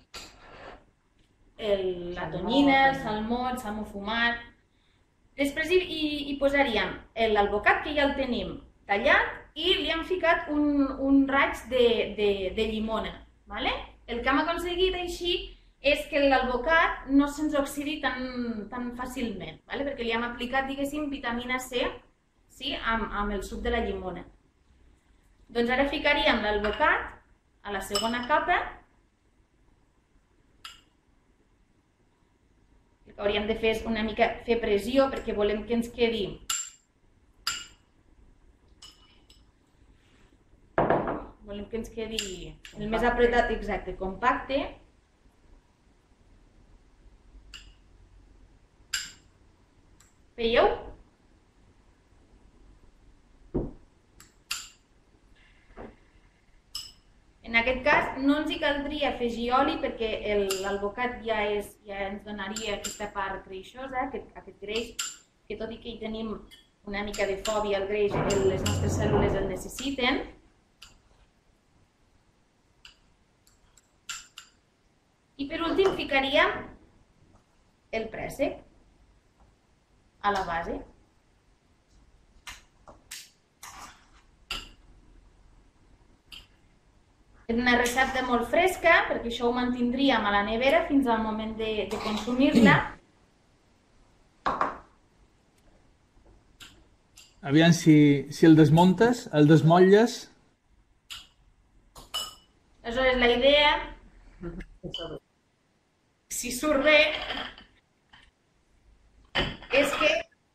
el, la tonyina, el salmó, el salmó fumat. Després hi, hi, hi posaríem l'alvocat, que ja el tenim tallat, i li hem ficat un, un raig de, de, de llimona. Vale? El que hem aconseguit així és que l'alvocat no se'ns oxidi tan, tan fàcilment, vale? Perquè li hem aplicat, diguéssim, vitamina C, sí? amb, amb el suc de la llimona. Doncs ara ficaríem l'alvocat a la segona capa. El que hauríem de fer és una mica fer pressió perquè volem que ens quedi volem que ens quedi el més apretat, exacte, compacte. Veieu? En aquest cas no ens hi caldria afegir oli perquè l'alvocat ja, és, ja ens donaria aquesta part greixosa, aquest, aquest greix, que tot i que hi tenim una mica de fòbia al greix, les nostres cèl·lules el necessiten. I per últim ficaríem el préssec a la base. És una recepta molt fresca, perquè això ho mantindríem a la nevera fins al moment de, de consumir-la. Aviam, si, si el desmuntes, el desmotlles... Aleshores, la idea, si surt bé, és que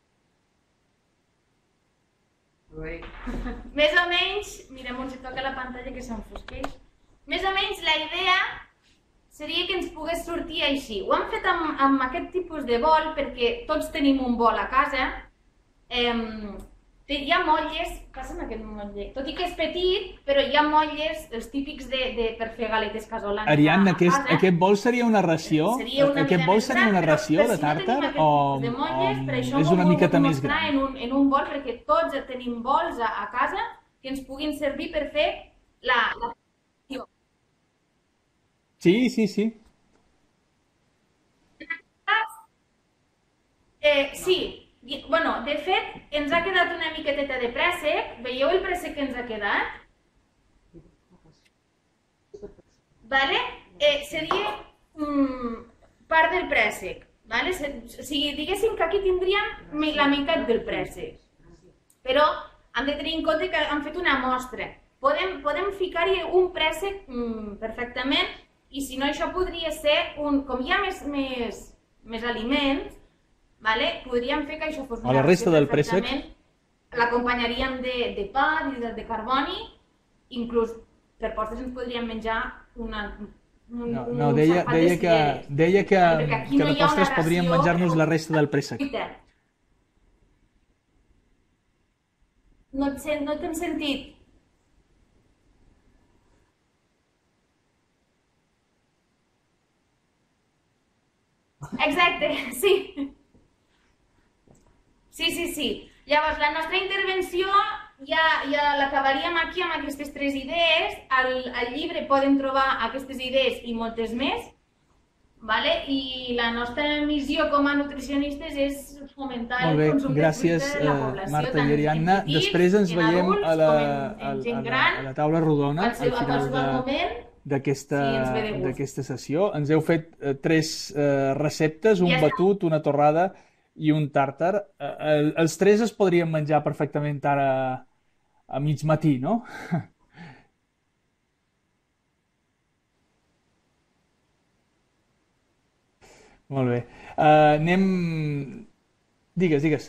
més o menys, mirem on se toca la pantalla que s'enfosqueix, més o menys la idea seria que ens pogués sortir així. Ho hem fet amb, amb aquest tipus de bol perquè tots tenim un bol a casa. Eh, hi ha motlles, passa'm aquest motlle, tot i que és petit, però hi ha motlles, els típics de, de, per fer galetes casolanes. Ariadna, aquest, aquest bol seria una ració? Seria una aquest bol seria una ració de tàrtar? O, de motlles, per això és una miqueta més gran? En un, en un bol, perquè tots tenim bols a, a casa que ens puguin servir per fer la... la... Sí, sí, sí. Eh, sí. Bueno, de fet, ens ha quedat una miqueteta de préssec. Veieu el préssec que ens ha quedat? Vale? Eh, seria mm, part del préssec. Vale? O sigui, diguéssim que aquí tindríem la meitat del préssec. Però hem de tenir en compte que hem fet una mostra. Podem, podem ficar-hi un préssec mm, perfectament, i si no, això podria ser un... Com hi ha més, més, més aliments, vale? Podríem fer que això fos una... A la resta del préssec? L'acompanyaríem de, de pa, de, de carboni, inclús per postres ens podríem menjar una... Un, no, no, deia, deia que, deia que, que de postres podríem menjar-nos la resta del préssec. No t'hem sentit. Exacte, sí. Sí, sí, sí. Llavors, la nostra intervenció ja, ja l'acabaríem aquí amb aquestes tres idees. Al, al llibre poden trobar aquestes idees i moltes més. Vale? I la nostra missió com a nutricionistes és fomentar el consum de fruita de la població. Marta i Ariadna, després ens veiem a la, a, a, a la taula rodona al final d'aquesta sessió. Ens heu fet eh, tres eh, receptes, un batut, una torrada i un tàrtar. Eh, els tres es podrien menjar perfectament ara a mig matí, no? Molt bé. Uh, anem... Digues, digues.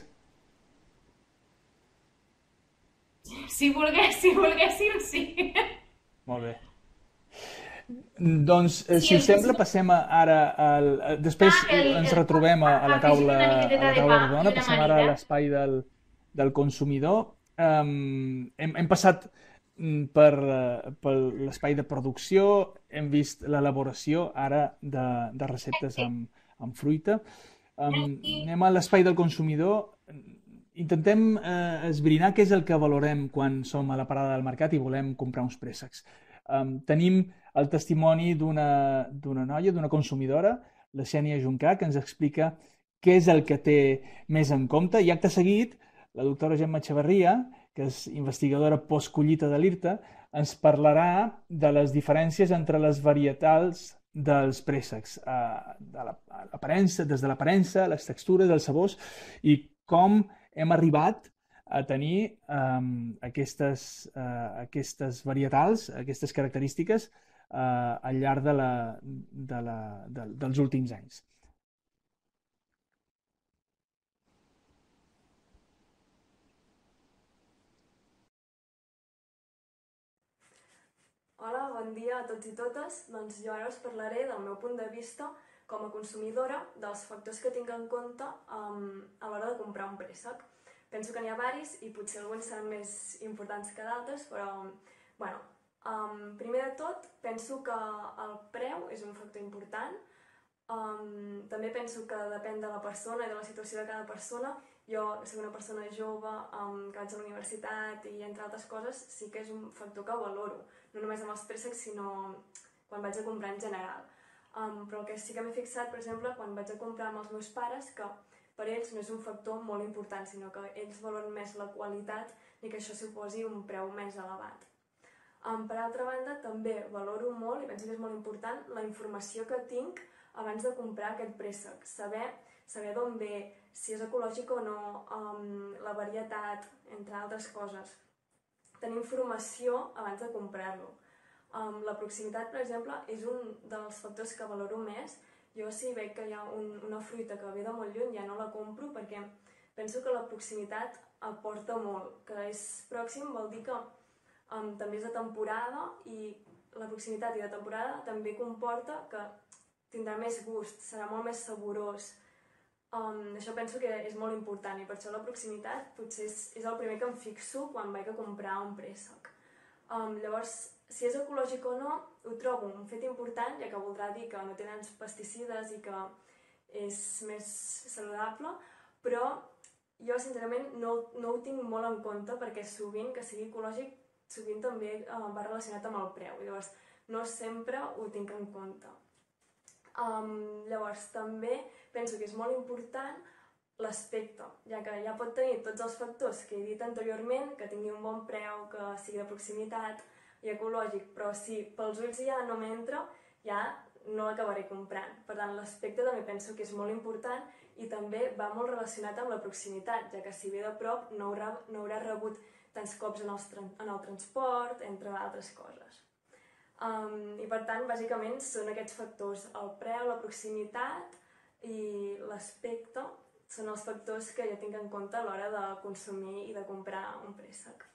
Si volgués, si volguéssim, sí. Molt bé. Doncs, eh, Sí, si us el sembla, consum- passem a- ara al... eh, Després Ah, el- ens el- retrobem a, a la afegir taula, una a miqueteta la de taula pa i rodona, una passem ara a amanida. l'espai del, del consumidor. Um, hem, hem passat mm, per, eh, per l'espai de producció, hem vist l'elaboració ara de, de receptes amb, amb fruita. Um, anem a l'espai del consumidor. Intentem eh, esbrinar què és el que valorem quan som a la parada del mercat i volem comprar uns préssecs. Um, tenim el testimoni d'una d'una noia, d'una consumidora, la Xènia Juncà, que ens explica què és el que té més en compte, i acte seguit la doctora Gemma Echeverria, que és investigadora postcollita de l'IRTA, ens parlarà de les diferències entre les varietals dels préssecs, eh, de l'aparença, des de l'aparença, les textures, els sabors, i com hem arribat a tenir um, aquestes, uh, aquestes varietals, aquestes característiques uh, al llarg de la, de la, de, dels últims anys. Hola, bon dia a tots i totes. Doncs jo ara us parlaré del meu punt de vista com a consumidora dels factors que tinc en compte um, a l'hora de comprar un préssec. Penso que n'hi ha varis i potser alguns seran més importants que d'altres, però, bueno, um, primer de tot, penso que el preu és un factor important. Um, també penso que depèn de la persona i de la situació de cada persona. Jo, que soc una persona jove, um, que vaig a la universitat i entre altres coses, sí que és un factor que valoro, no només amb els préssecs, sinó quan vaig a comprar en general. Um, però el que sí que m'he fixat, per exemple, quan vaig a comprar amb els meus pares, que per ells no és un factor molt important, sinó que ells valoren més la qualitat i que això suposi un preu més elevat. Um, per altra banda, també valoro molt, i penso que és molt important, la informació que tinc abans de comprar aquest préssec. Saber, saber d'on ve, si és ecològic o no, um, la varietat, entre altres coses. Tenir informació abans de comprar-lo. Um, la proximitat, per exemple, és un dels factors que valoro més. Jo si veig que hi ha un, una fruita que ve de molt lluny ja no la compro perquè penso que la proximitat aporta molt. Que és pròxim vol dir que um, també és de temporada i la proximitat i de temporada també comporta que tindrà més gust, serà molt més saborós. Um, això penso que és molt important i per això la proximitat potser és, és el primer que em fixo quan vaig a comprar un préssec. Um, llavors, si és ecològic o no, ho trobo un fet important, ja que voldrà dir que no tenen pesticides i que és més saludable, però jo sincerament no, no ho tinc molt en compte perquè sovint que sigui ecològic sovint també uh, va relacionat amb el preu, llavors no sempre ho tinc en compte. Um, llavors també penso que és molt important l'aspecte, ja que ja pot tenir tots els factors que he dit anteriorment, que tingui un bon preu, que sigui de proximitat i ecològic, però si pels ulls ja no m'entra, ja no l'acabaré comprant. Per tant, l'aspecte també penso que és molt important i també va molt relacionat amb la proximitat, ja que si ve de prop no haurà, no haurà rebut tants cops en, els, en el transport, entre altres coses. Um, I per tant, bàsicament són aquests factors, el preu, la proximitat i l'aspecte són els factors que jo tinc en compte a l'hora de consumir i de comprar un préssec.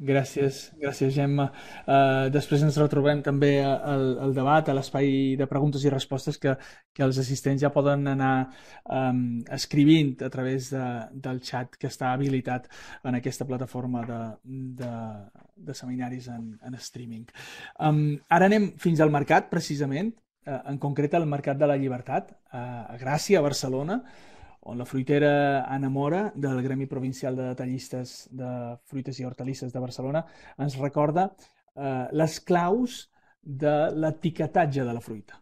Gràcies, gràcies Gemma. Uh, després ens retrobem també al, al debat, a l'espai de preguntes i respostes que, que els assistents ja poden anar um, escrivint a través de, del xat que està habilitat en aquesta plataforma de, de, de seminaris en, en streaming. Um, ara anem fins al mercat, precisament, uh, en concret al Mercat de la Llibertat, uh, a Gràcia, a Barcelona, on la fruitera Anna Mora, del Gremi Provincial de Detallistes de Fruites i Hortalisses de Barcelona, ens recorda eh, les claus de l'etiquetatge de la fruita.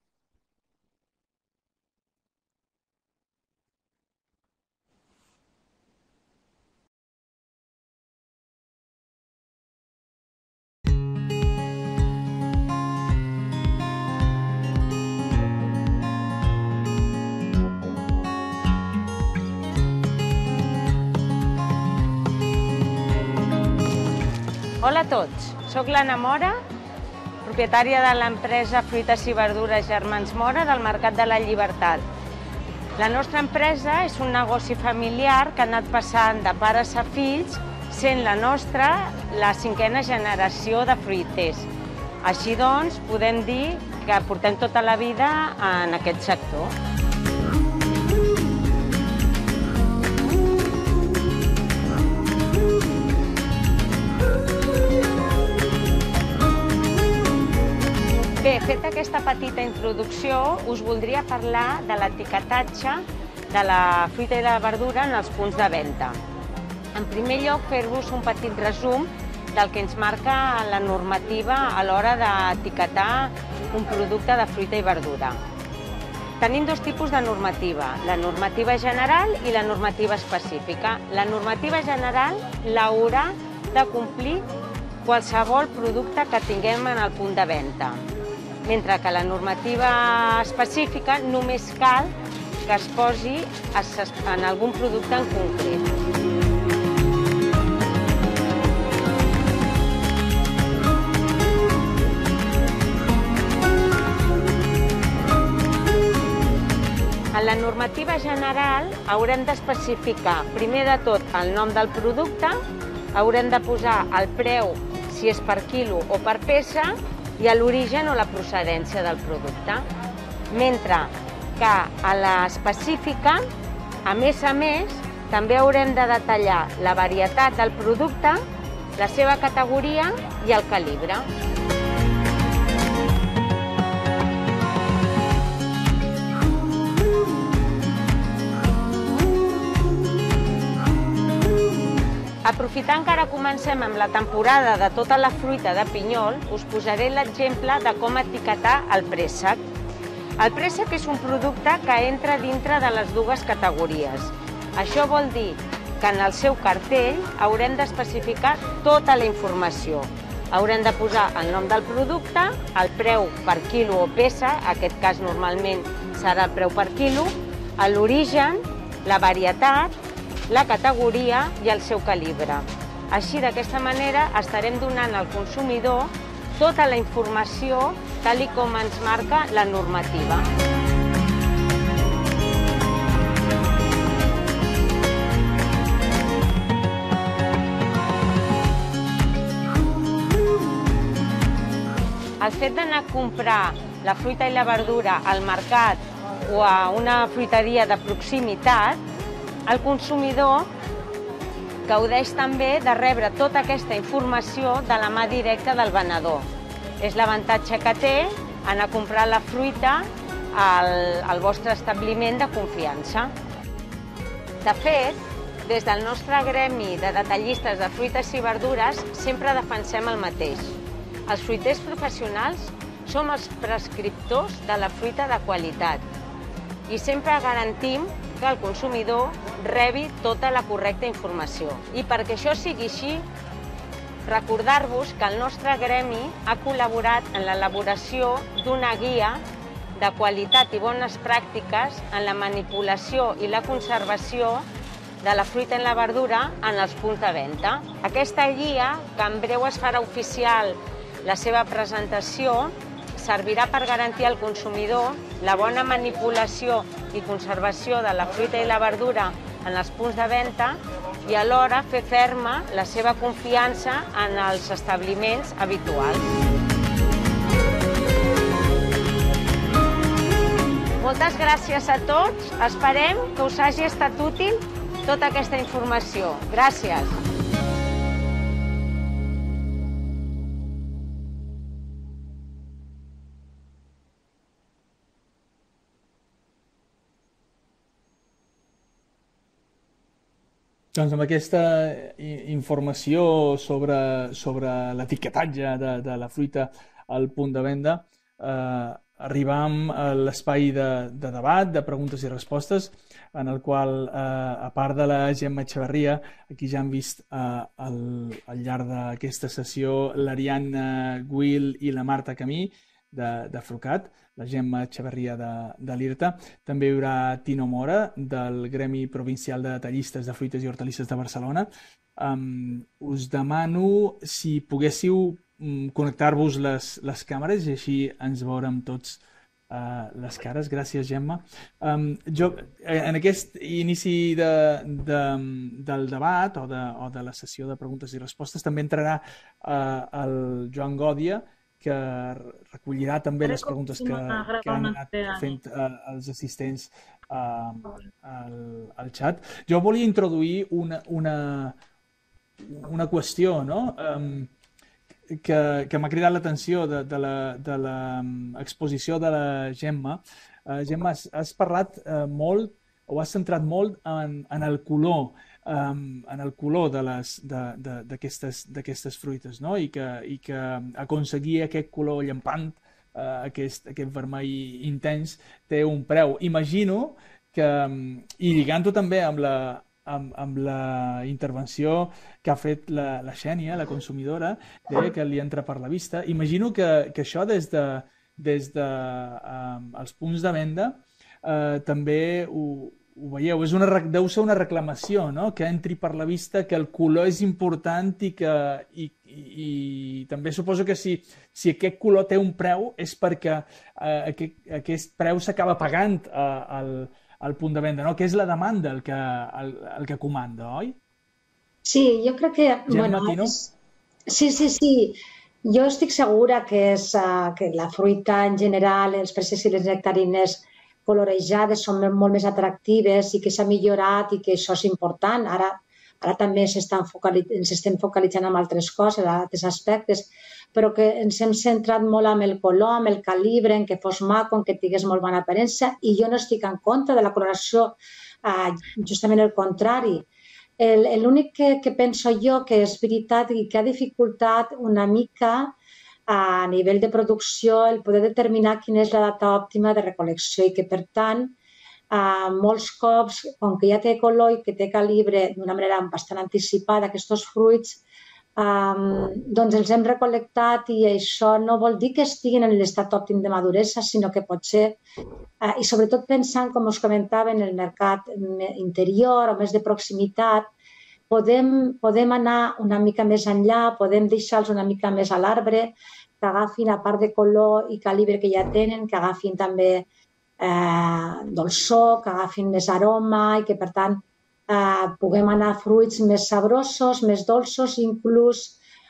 Hola a tots, soc l'Anna Mora, propietària de l'empresa Fruites i Verdures Germans Mora del Mercat de la Llibertat. La nostra empresa és un negoci familiar que ha anat passant de pares a fills, sent la nostra la cinquena generació de fruiters. Així doncs, podem dir que portem tota la vida en aquest sector. Bé, feta aquesta petita introducció, us voldria parlar de l'etiquetatge de la fruita i la verdura en els punts de venda. En primer lloc, fer-vos un petit resum del que ens marca la normativa a l'hora d'etiquetar un producte de fruita i verdura. Tenim dos tipus de normativa, la normativa general i la normativa específica. La normativa general l'haurà de complir qualsevol producte que tinguem en el punt de venda, mentre que la normativa específica només cal que es posi en algun producte en concret. En la normativa general haurem d'especificar primer de tot el nom del producte, haurem de posar el preu, si és per quilo o per peça, i l'origen o la procedència del producte. Mentre que a l'específica, a més a més, també haurem de detallar la varietat del producte, la seva categoria i el calibre. Aprofitant que ara comencem amb la temporada de tota la fruita de pinyol, us posaré l'exemple de com etiquetar el préssec. El préssec és un producte que entra dintre de les dues categories. Això vol dir que en el seu cartell haurem d'especificar tota la informació. Haurem de posar el nom del producte, el preu per quilo o peça, en aquest cas normalment serà el preu per quilo, l'origen, la varietat, la categoria i el seu calibre. Així, d'aquesta manera, estarem donant al consumidor tota la informació tal com ens marca la normativa. El fet d'anar a comprar la fruita i la verdura al mercat o a una fruiteria de proximitat, el consumidor gaudeix també de rebre tota aquesta informació de la mà directa del venedor. És l'avantatge que té anar a comprar la fruita al, al vostre establiment de confiança. De fet, des del nostre gremi de detallistes de fruites i verdures sempre defensem el mateix. Els fruiters professionals som els prescriptors de la fruita de qualitat i sempre garantim que el consumidor rebi tota la correcta informació. I perquè això sigui així, recordar-vos que el nostre gremi ha col·laborat en l'elaboració d'una guia de qualitat i bones pràctiques en la manipulació i la conservació de la fruita i la verdura en els punts de venda. Aquesta guia, que en breu es farà oficial la seva presentació, servirà per garantir al consumidor la bona manipulació i conservació de la fruita i la verdura en els punts de venda i alhora fer ferma la seva confiança en els establiments habituals. Moltes gràcies a tots. Esperem que us hagi estat útil tota aquesta informació. Gràcies. Doncs amb aquesta informació sobre, sobre l'etiquetatge de, de la fruita al punt de venda, eh, arribam a l'espai de, de debat, de preguntes i respostes, en el qual, eh, a part de la Gemma Echeverria, aquí ja hem vist eh, al, al llarg d'aquesta sessió l'Ariadna Güil i la Marta Camí, de, de Frucat, la Gemma Echeverria de, de l'IRTA. També hi haurà Tino Mora, del Gremi Provincial de Detallistes de Fruites i Hortalisses de Barcelona. Um, us demano si poguéssiu um, connectar-vos les, les càmeres i així ens veurem tots uh, les cares. Gràcies, Gemma. Um, jo, en aquest inici de, de, del debat o de, o de la sessió de preguntes i respostes també entrarà uh, el Joan Gòdia, que recollirà també les preguntes que, que han anat fent eh, els assistents eh, al, al xat. Jo volia introduir una, una, una qüestió, no? um, que, que m'ha cridat l'atenció de, de l'exposició de, de la Gemma. Uh, Gemma, has, has parlat uh, molt, o has centrat molt en, en el color, Um, en el color d'aquestes fruites, no? I que, i que aconseguir aquest color llampant, uh, aquest, aquest vermell intens, té un preu. Imagino que, i lligant-ho també amb la, amb, amb la intervenció que ha fet la, la Xènia, la consumidora, deia que li entra per la vista, imagino que, que això des de, des de um, els punts de venda uh, també ho, ho veieu, és una, deu ser una reclamació, no? Que entri per la vista, que el color és important i que i, i, i també suposo que si, si aquest color té un preu és perquè eh, aquest, aquest preu s'acaba pagant eh, al, al punt de venda, no? Que és la demanda el que, el, el que comanda, oi? Sí, jo crec que... Gemma, bueno, Tino? Sí, sí, sí. Jo estic segura que, és, uh, que la fruita en general, els presses i les nectarines colorejades són molt més atractives i que s'ha millorat i que això és important. Ara, ara també ens estem focalitzant en altres coses, en altres aspectes, però que ens hem centrat molt en el color, en el calibre, en que fos maco, en que tingués molt bona aparença, i jo no estic en contra de la coloració, eh, justament el contrari. L'únic que, que penso jo que és veritat i que ha dificultat una mica a nivell de producció el poder determinar quina és la data òptima de recol·lecció i que, per tant, eh, molts cops, com que ja té color i que té calibre d'una manera bastant anticipada, aquests fruits, eh, doncs els hem recol·lectat i això no vol dir que estiguin en l'estat òptim de maduresa, sinó que pot ser, eh, i sobretot pensant, com us comentava, en el mercat interior o més de proximitat, podem, podem anar una mica més enllà, podem deixar-los una mica més a l'arbre, que agafin, a part de color i calibre que ja tenen, que agafin també eh, dolçor, que agafin més aroma i que, per tant, eh, puguem anar a fruits més sabrosos, més dolços, inclús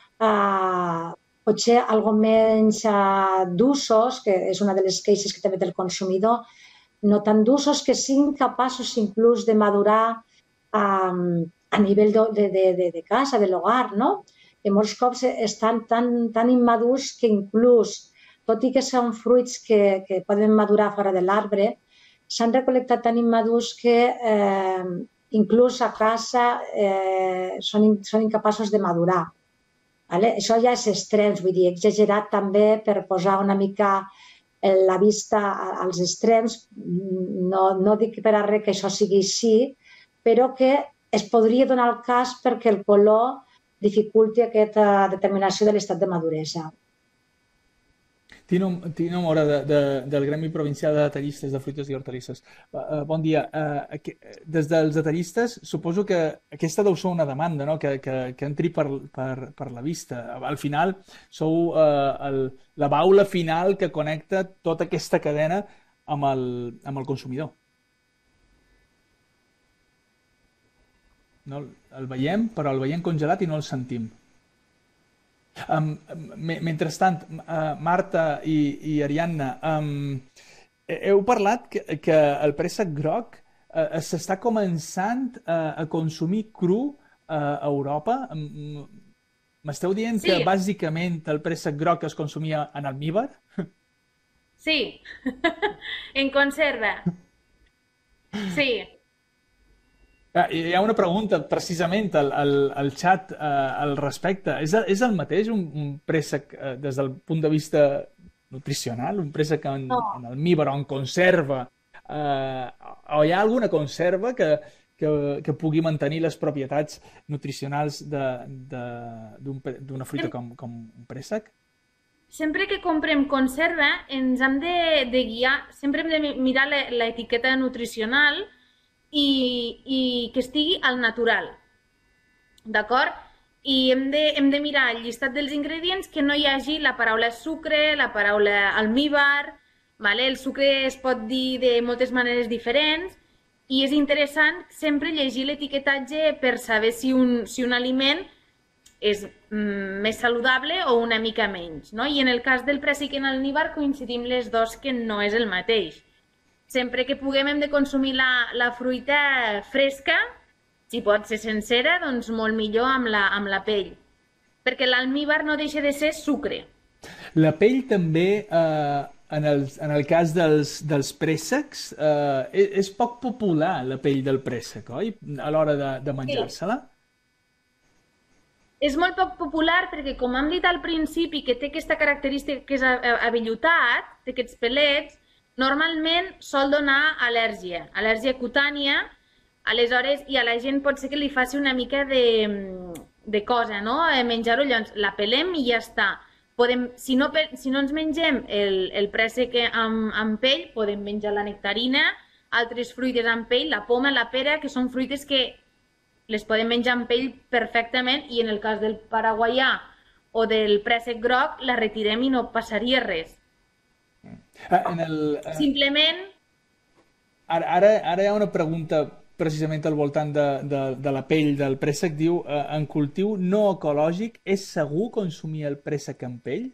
eh, potser algo menys eh, d'usos, que és una de les queixes que també té el consumidor, no tan d'usos, que siguin capaços inclús de madurar eh, a nivell de, de, de, de casa, de l'hogar, no? Que molts cops estan tan, tan immadurs que inclús, tot i que són fruits que, que poden madurar fora de l'arbre, s'han recol·lectat tan immadurs que eh, inclús a casa eh, són, són incapaços de madurar. Vale? Això ja és extrems, vull dir, exagerat també per posar una mica la vista als extrems. No, no dic per a res que això sigui així, però que es podria donar el cas perquè el color dificulti aquesta determinació de l'estat de maduresa. Tino, Tino Mora, de, de, del Gremi Provincial de Detallistes de Fruites i Hortalisses. Uh, bon dia. Uh, des dels detallistes, suposo que aquesta deu ser una demanda, no? que, que, que entri per, per, per la vista. Al final, sou uh, el, la baula final que connecta tota aquesta cadena amb el, amb el consumidor. No, el veiem, però el veiem congelat i no el sentim. Um, mentrestant, uh, Marta i, i Ariadna, um, heu parlat que, que el préssec groc uh, s'està començant uh, a consumir cru uh, a Europa. Um, M'esteu dient sí. que bàsicament el préssec groc es consumia en almíbar? Sí, en conserva. Sí. Hi ha una pregunta precisament al, al, al xat eh, al respecte. És, és el mateix un, un préssec eh, des del punt de vista nutricional? Un préssec en, no. en almíbar o en conserva? Eh, o hi ha alguna conserva que, que, que pugui mantenir les propietats nutricionals d'una fruita com, com un préssec? Sempre que comprem conserva ens hem de, de guiar, sempre hem de mirar l'etiqueta nutricional i, i que estigui al natural, d'acord? I hem de, hem de mirar el llistat dels ingredients que no hi hagi la paraula sucre, la paraula almíbar, vale? El sucre es pot dir de moltes maneres diferents i és interessant sempre llegir l'etiquetatge per saber si un, si un aliment és mm, més saludable o una mica menys, no? I en el cas del préssec en almíbar coincidim les dos que no és el mateix. Sempre que puguem hem de consumir la, la fruita fresca, si pot ser sencera, doncs molt millor amb la, amb la pell, perquè l'almíbar no deixa de ser sucre. La pell també, eh, en, el, en el cas dels, dels préssecs, eh, és, és poc popular la pell del préssec, oi? A l'hora de, de menjar-se-la? Sí. És molt poc popular perquè, com hem dit al principi, que té aquesta característica que és avellutat, té aquests pelets, normalment sol donar al·lèrgia, al·lèrgia cutània, aleshores, i a la gent pot ser que li faci una mica de, de cosa, no? Menjar-ho, llavors la pelem i ja està. Podem, si, no, si no ens mengem el, el préssec amb, amb pell, podem menjar la nectarina, altres fruites amb pell, la poma, la pera, que són fruites que les podem menjar amb pell perfectament i en el cas del paraguaià o del préssec groc la retirem i no passaria res. Ah, en el, uh... Simplement... Ara, ara, ara hi ha una pregunta precisament al voltant de, de, de la pell del préssec. Diu, uh, en cultiu no ecològic és segur consumir el préssec amb pell?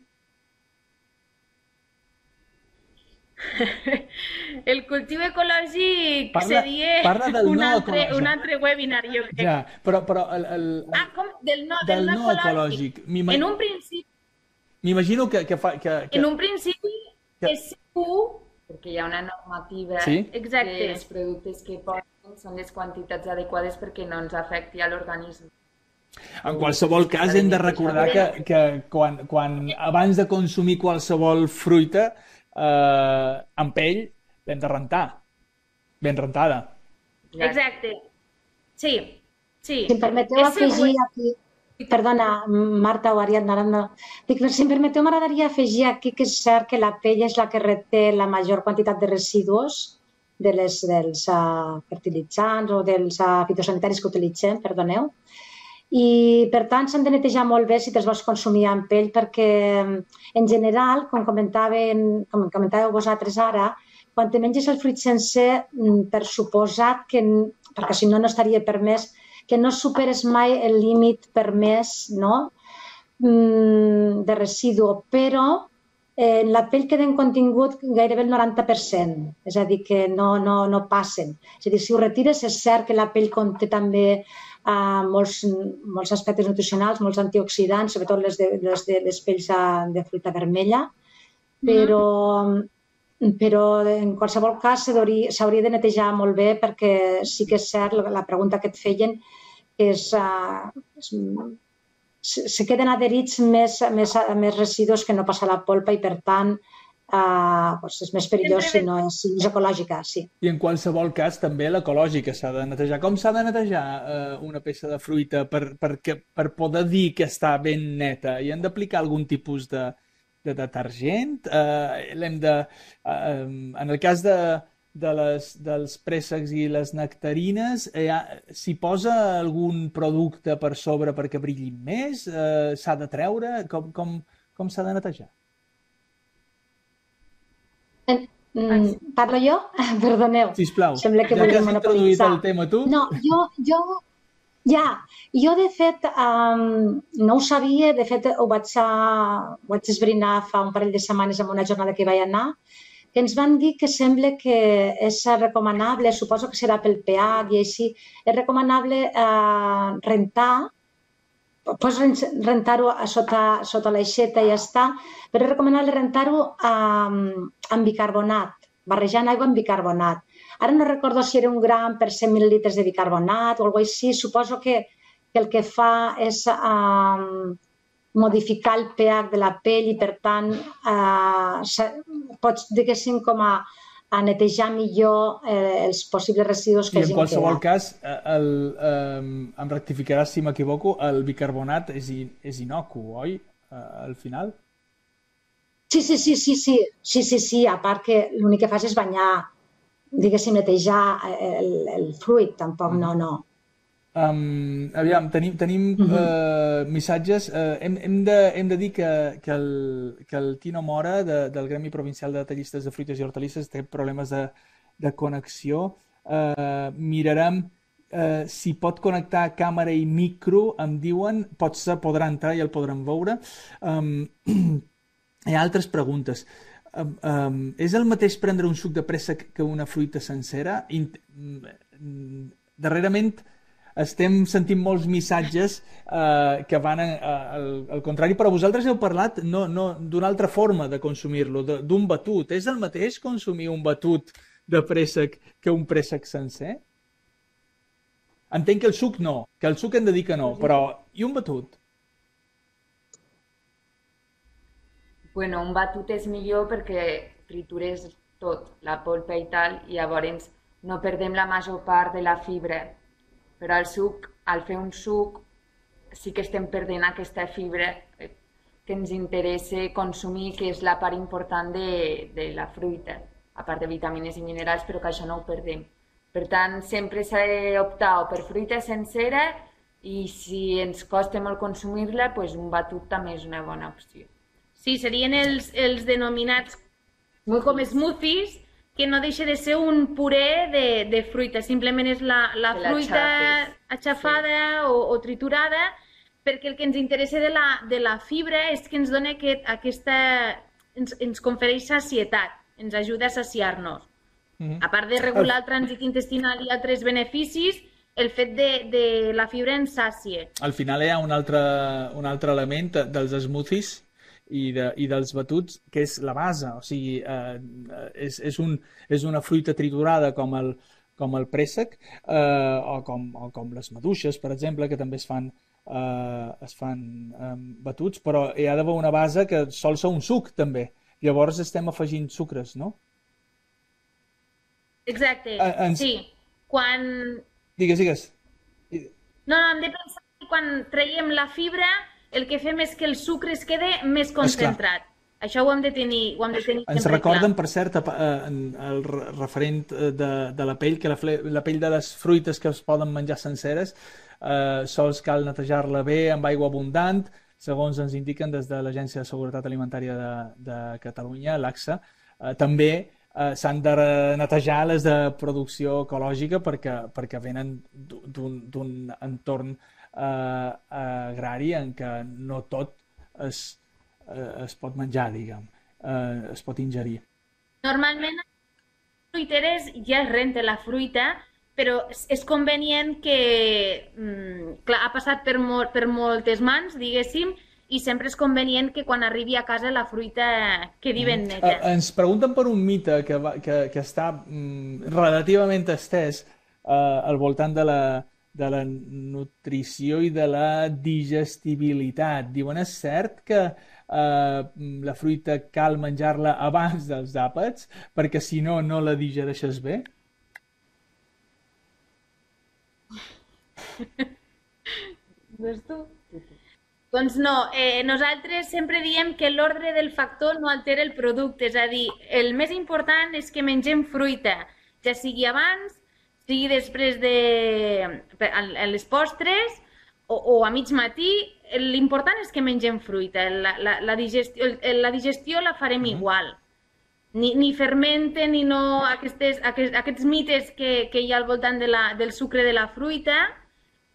El cultiu ecològic parla, seria parla del un, no altre, un altre webinar, jo crec. Ja, però, però el, el, ah, com? Del no, del del no, no ecològic. ecològic. En un principi... M'imagino que, que, fa, que, que... En un principi que... és segur... Perquè hi ha una normativa sí? Exacte. Que els productes que posen són les quantitats adequades perquè no ens afecti a l'organisme. En qualsevol cas hem de recordar que, que quan, quan abans de consumir qualsevol fruita eh, amb pell l'hem de rentar, ben rentada. Exacte. Sí, sí. Si em permeteu és afegir segur. Aquí, perdona, Marta o Ariadna, no. Dic, si em permeteu m'agradaria afegir aquí que és cert que la pell és la que reté la major quantitat de residus de les, dels uh, fertilitzants o dels uh, fitosanitaris que utilitzem, perdoneu. I, per tant, s'han de netejar molt bé si te'ls vols consumir amb pell perquè, en general, com, com comentàveu vosaltres ara, quan te menges el fruit sencer, per suposat que, perquè si no no estaria permès, que no superes mai el límit permès, no?, de residu, però en la pell queden contingut gairebé el noranta per cent, és a dir, que no, no, no passen. És a dir, si ho retires, és cert que la pell conté també Uh, molts, molts aspectes nutricionals, molts antioxidants, sobretot les, de, les, de, les pells de fruita vermella, però, mm. però en qualsevol cas s'hauria de netejar molt bé perquè sí que és cert, la pregunta que et feien és, uh, és se queden adherits més, més, més residus que no passa la polpa i per tant Uh, doncs és més perillós si no és, si és ecològica, sí. I en qualsevol cas també l'ecològica s'ha de netejar. Com s'ha de netejar uh, una peça de fruita per, per, que, per poder dir que està ben neta? Hi han d'aplicar algun tipus de, de detergent? Uh, l'hem de, uh, en el cas de, de les, dels préssecs i les nectarines, eh, s'hi posa algun producte per sobre perquè brillin més? Uh, s'ha de treure? Com, com, com s'ha de netejar? Parlo jo? Perdoneu. Sisplau, Sembla que ja que has monopolitzar. introduït el tema tu. No, jo, jo, Ja, jo de fet um, no ho sabia, de fet ho vaig, uh, ho vaig esbrinar fa un parell de setmanes en una jornada que hi vaig anar, que ens van dir que sembla que és recomanable, suposo que serà pel pH i així, és recomanable uh, rentar, pots rentar-ho sota, sota l'aixeta i ja està, però és recomanable rentar-ho um, amb bicarbonat, barrejant aigua amb bicarbonat. Ara no recordo si era un gram per cent mil·lilitres de bicarbonat o alguna cosa així. Suposo que, que el que fa és um, modificar el pH de la pell i, per tant, uh, pots, diguéssim, com a, a netejar millor eh, els possibles residus que I en hagin qualsevol quedat. cas, el, eh, em rectificaràs si m'equivoco, el bicarbonat és, in, és inocu, oi? Uh, al final? Sí, sí, sí, sí, sí, sí, sí, sí, a part que l'únic que fas és banyar, diguéssim, netejar el, el fruit, tampoc, no, no. Um, aviam, tenim, tenim uh, missatges. Uh, hem, hem, de, hem de dir que, que, el, que el Quino Mora, de, del Gremi Provincial de Detallistes de Fruites i Hortalisses, té problemes de, de connexió. Uh, mirarem uh, si pot connectar càmera i micro, em diuen, potser podrà entrar i el podrem veure. Um, hi ha altres preguntes. Um, um, és el mateix prendre un suc de préssec que una fruita sencera? In, mm, darrerament estem sentint molts missatges uh, que van a, a, al, al contrari, però vosaltres heu parlat no, no, d'una altra forma de consumir-lo, d'un batut. És el mateix consumir un batut de préssec que un préssec sencer? Entenc que el suc no, que el suc hem de dir que no, però i un batut? Bueno, un batut és millor perquè tritures tot, la polpa i tal, i llavors no perdem la major part de la fibra. Però el suc, al fer un suc, sí que estem perdent aquesta fibra que ens interessa consumir, que és la part important de, de la fruita, a part de vitamines i minerals, però que això no ho perdem. Per tant, sempre s'ha d'optar o per fruita sencera i si ens costa molt consumir-la, doncs un batut també és una bona opció. Sí, serien els, els denominats com smoothies, que no deixa de ser un puré de, de fruita. Simplement és la, la fruita aixafada sí. o, o triturada, perquè el que ens interessa de la, de la fibra és que ens dona aquest, aquesta... ens, ens confereix sacietat, ens ajuda a saciar-nos. Mm-hmm. A part de regular el trànsit intestinal i altres beneficis, el fet de, de la fibra ens sàcie. Al final hi ha un altre, un altre element dels smoothies i, de, i dels batuts, que és la base, o sigui, eh, és, és, un, és una fruita triturada com el, com el préssec eh, o, com, o com les maduixes, per exemple, que també es fan, eh, es fan eh, batuts, però hi ha d'haver una base que sol ser un suc, també. Llavors estem afegint sucres, no? Exacte, eh, ens... sí. Quan... Digues, digues. No, no, hem de pensar que quan traiem la fibra, el que fem és que el sucre es quede més concentrat. Esclar. Això ho hem de tenir, ho hem de tenir Ens recorden, clar. Per cert, el referent de, de la pell, que la, la pell de les fruites que es poden menjar senceres, eh, sols cal netejar-la bé amb aigua abundant, segons ens indiquen des de l'Agència de Seguretat Alimentària de, de Catalunya, l'AXA. Eh, també eh, s'han de netejar les de producció ecològica perquè, perquè venen d'un entorn Uh, agrari en què no tot es, uh, es pot menjar, diguem, uh, es pot ingerir. Normalment a les fruiteres ja es renta la fruita, però és convenient que, mm, clar, ha passat per, molt, per moltes mans, diguéssim, i sempre és convenient que quan arribi a casa la fruita quedi ben neta. Uh, ens pregunten per un mite que, va, que, que està mm, relativament estès uh, al voltant de la de la nutrició i de la digestibilitat. Diuen, és cert que eh, la fruita cal menjar-la abans dels àpats, perquè si no, no la digereixes bé? Doncs tu. Doncs no, eh, nosaltres sempre diem que l'ordre del factor no altera el producte, és a dir, el més important és que mengem fruita, ja sigui abans, sigui després de les postres o, o a mig matí, l'important és que mengem fruita. La, la, la, digestió, la digestió la farem mm-hmm. igual. Ni, ni fermenten, ni no aquestes, aquests, aquests mites que, que hi ha al voltant de la, del sucre de la fruita,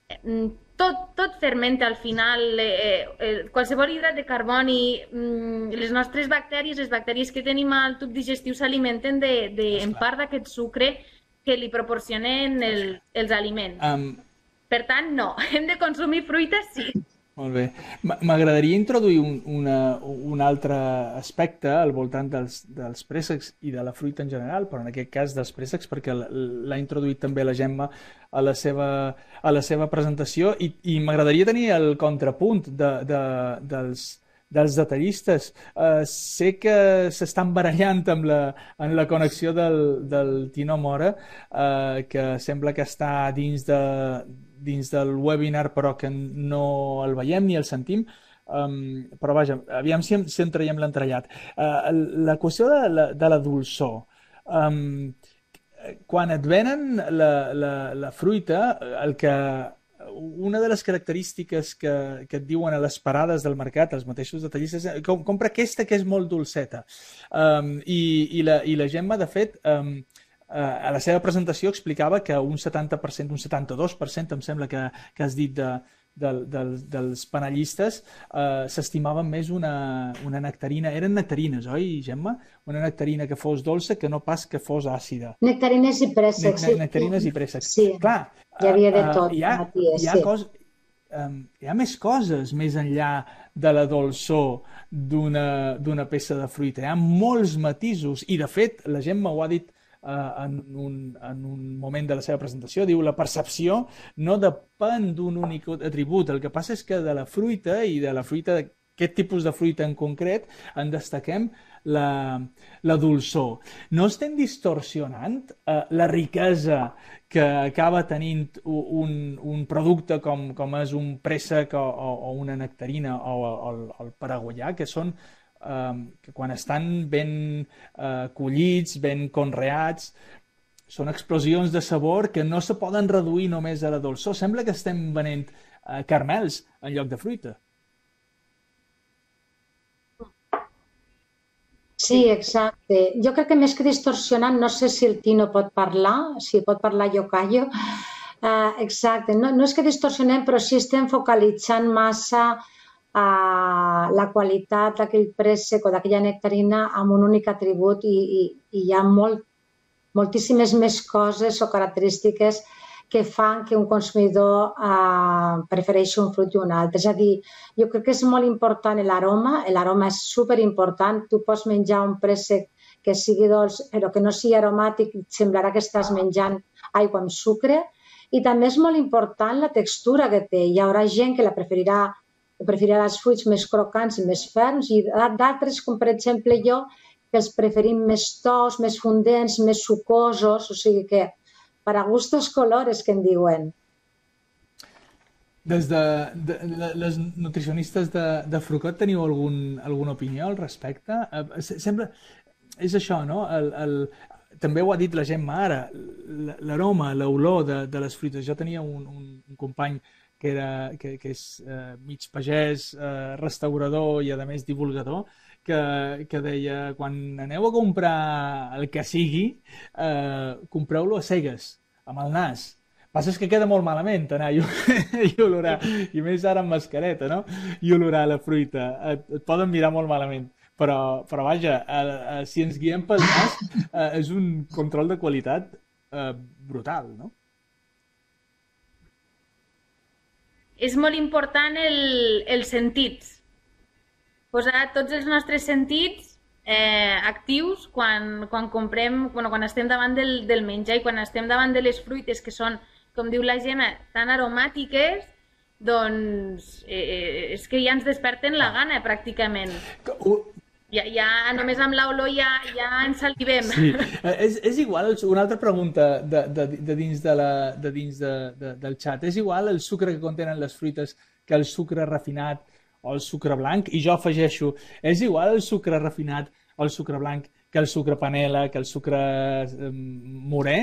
tot, tot fermenta al final, eh, eh, qualsevol hidrat de carboni, mm, les nostres bactèries, les bactèries que tenim al tub digestiu s'alimenten de, de, en part d'aquest sucre que li proporcionen el, els aliments. Um, per tant, no, hem de consumir fruita, sí. Molt bé. M'agradaria introduir un, una, un altre aspecte al voltant dels, dels préssecs i de la fruita en general, però en aquest cas dels préssecs, perquè l'ha introduït també la Gemma a la seva, a la seva presentació, i, i m'agradaria tenir el contrapunt de, de, dels, dels detallistes. Uh, sé que s'estan barallant amb la, en la connexió del, del Tino Mora, uh, que sembla que està dins de dins del webinar, però que no el veiem ni el sentim, um, però vaja, aviam si, si en traiem l'entrellat. Uh, la qüestió de la, de la dolçor. Um, quan et venen la, la, la fruita, el que, una de les característiques que, que et diuen a les parades del mercat, els mateixos detallistes, com, compra aquesta que és molt dolceta. Um, i, i, la, I la Gemma, de fet, um, a la seva presentació explicava que un setanta per cent, un setanta-dos per cent, em sembla que, que has dit de, de, de, dels panelistes, eh, s'estimaven més una, una nectarina. Eren nectarines, oi, Gemma? Una nectarina que fos dolça que no pas que fos àcida. Nectarines i préssecs, ne, ne, nectarines i préssecs. Sí, clar, hi havia de tot, uh, hi ha, Maties, hi ha sí. cos, um, hi ha més coses més enllà de la dolçor d'una peça de fruita. Hi ha molts matisos i, de fet, la Gemma ho ha dit Uh, en, un, en un moment de la seva presentació, diu la percepció no depèn d'un únic atribut, el que passa és que de la fruita i de la fruita, aquest tipus de fruita en concret, en destaquem la, la dolçor. No estem distorsionant uh, la riquesa que acaba tenint un, un producte com, com és un préssec o, o, o una nectarina o, o el, el paraguaià, que són Uh, que quan estan ben uh, collits, ben conreats, són explosions de sabor que no se poden reduir només a la dolçor. Sembla que estem venent uh, caramels en lloc de fruita. Sí, exacte. Jo crec que més que distorsionant, no sé si el Tino pot parlar, si pot parlar jo callo. Uh, exacte, no, no és que distorsionem, però sí estem focalitzant massa a la qualitat d'aquell préssec o d'aquella nectarina amb un únic atribut i, i, i hi ha molt, moltíssimes més coses o característiques que fan que un consumidor eh, prefereixi un fruit i un altre. És a dir, jo crec que és molt important l'aroma, l'aroma és superimportant. Tu pots menjar un préssec que sigui dolç però que no sigui aromàtic, semblarà que estàs menjant aigua amb sucre. I també és molt important la textura que té. Hi haurà gent que la preferirà preferirà els fruits més crocants i més ferms i d'altres, com per exemple jo, que els preferim més tous, més fondents, més sucosos, o sigui que per a gustos colores, que en diuen. Des de, de, de les nutricionistes de, de Frucot teniu algun, alguna opinió al respecte? Sembla, és això, no? El, el, també ho ha dit la Gemma ara, l'aroma, l'olor de, de les fruites. Jo tenia un, un, un company que, era, que, que és eh, mig pagès, eh, restaurador i, a més, divulgador, que, que deia, quan aneu a comprar el que sigui, eh, compreu-lo a cegues, amb el nas. El que passa és que queda molt malament anar i, i olorar, i més ara amb mascareta, no? I olorar la fruita. Et, et poden mirar molt malament. Però, però vaja, eh, eh, si ens guiem pel nas, eh, és un control de qualitat eh, brutal, no? És molt important el, els sentits. Posar tots els nostres sentits eh, actius quan, quan comprem, bueno, quan estem davant del, del menjar i quan estem davant de les fruites que són, com diu la Gemma, tan aromàtiques, doncs eh, és que ja ens desperten la gana, pràcticament. Ja, ja només amb l'olor ja, ja ens salivem. Sí. És, és igual, una altra pregunta de, de, de dins, de la, de dins de, de, del xat, és igual el sucre que contenen les fruites que el sucre refinat o el sucre blanc? I jo afegeixo, és igual el sucre refinat o el sucre blanc que el sucre panela, que el sucre eh, morè?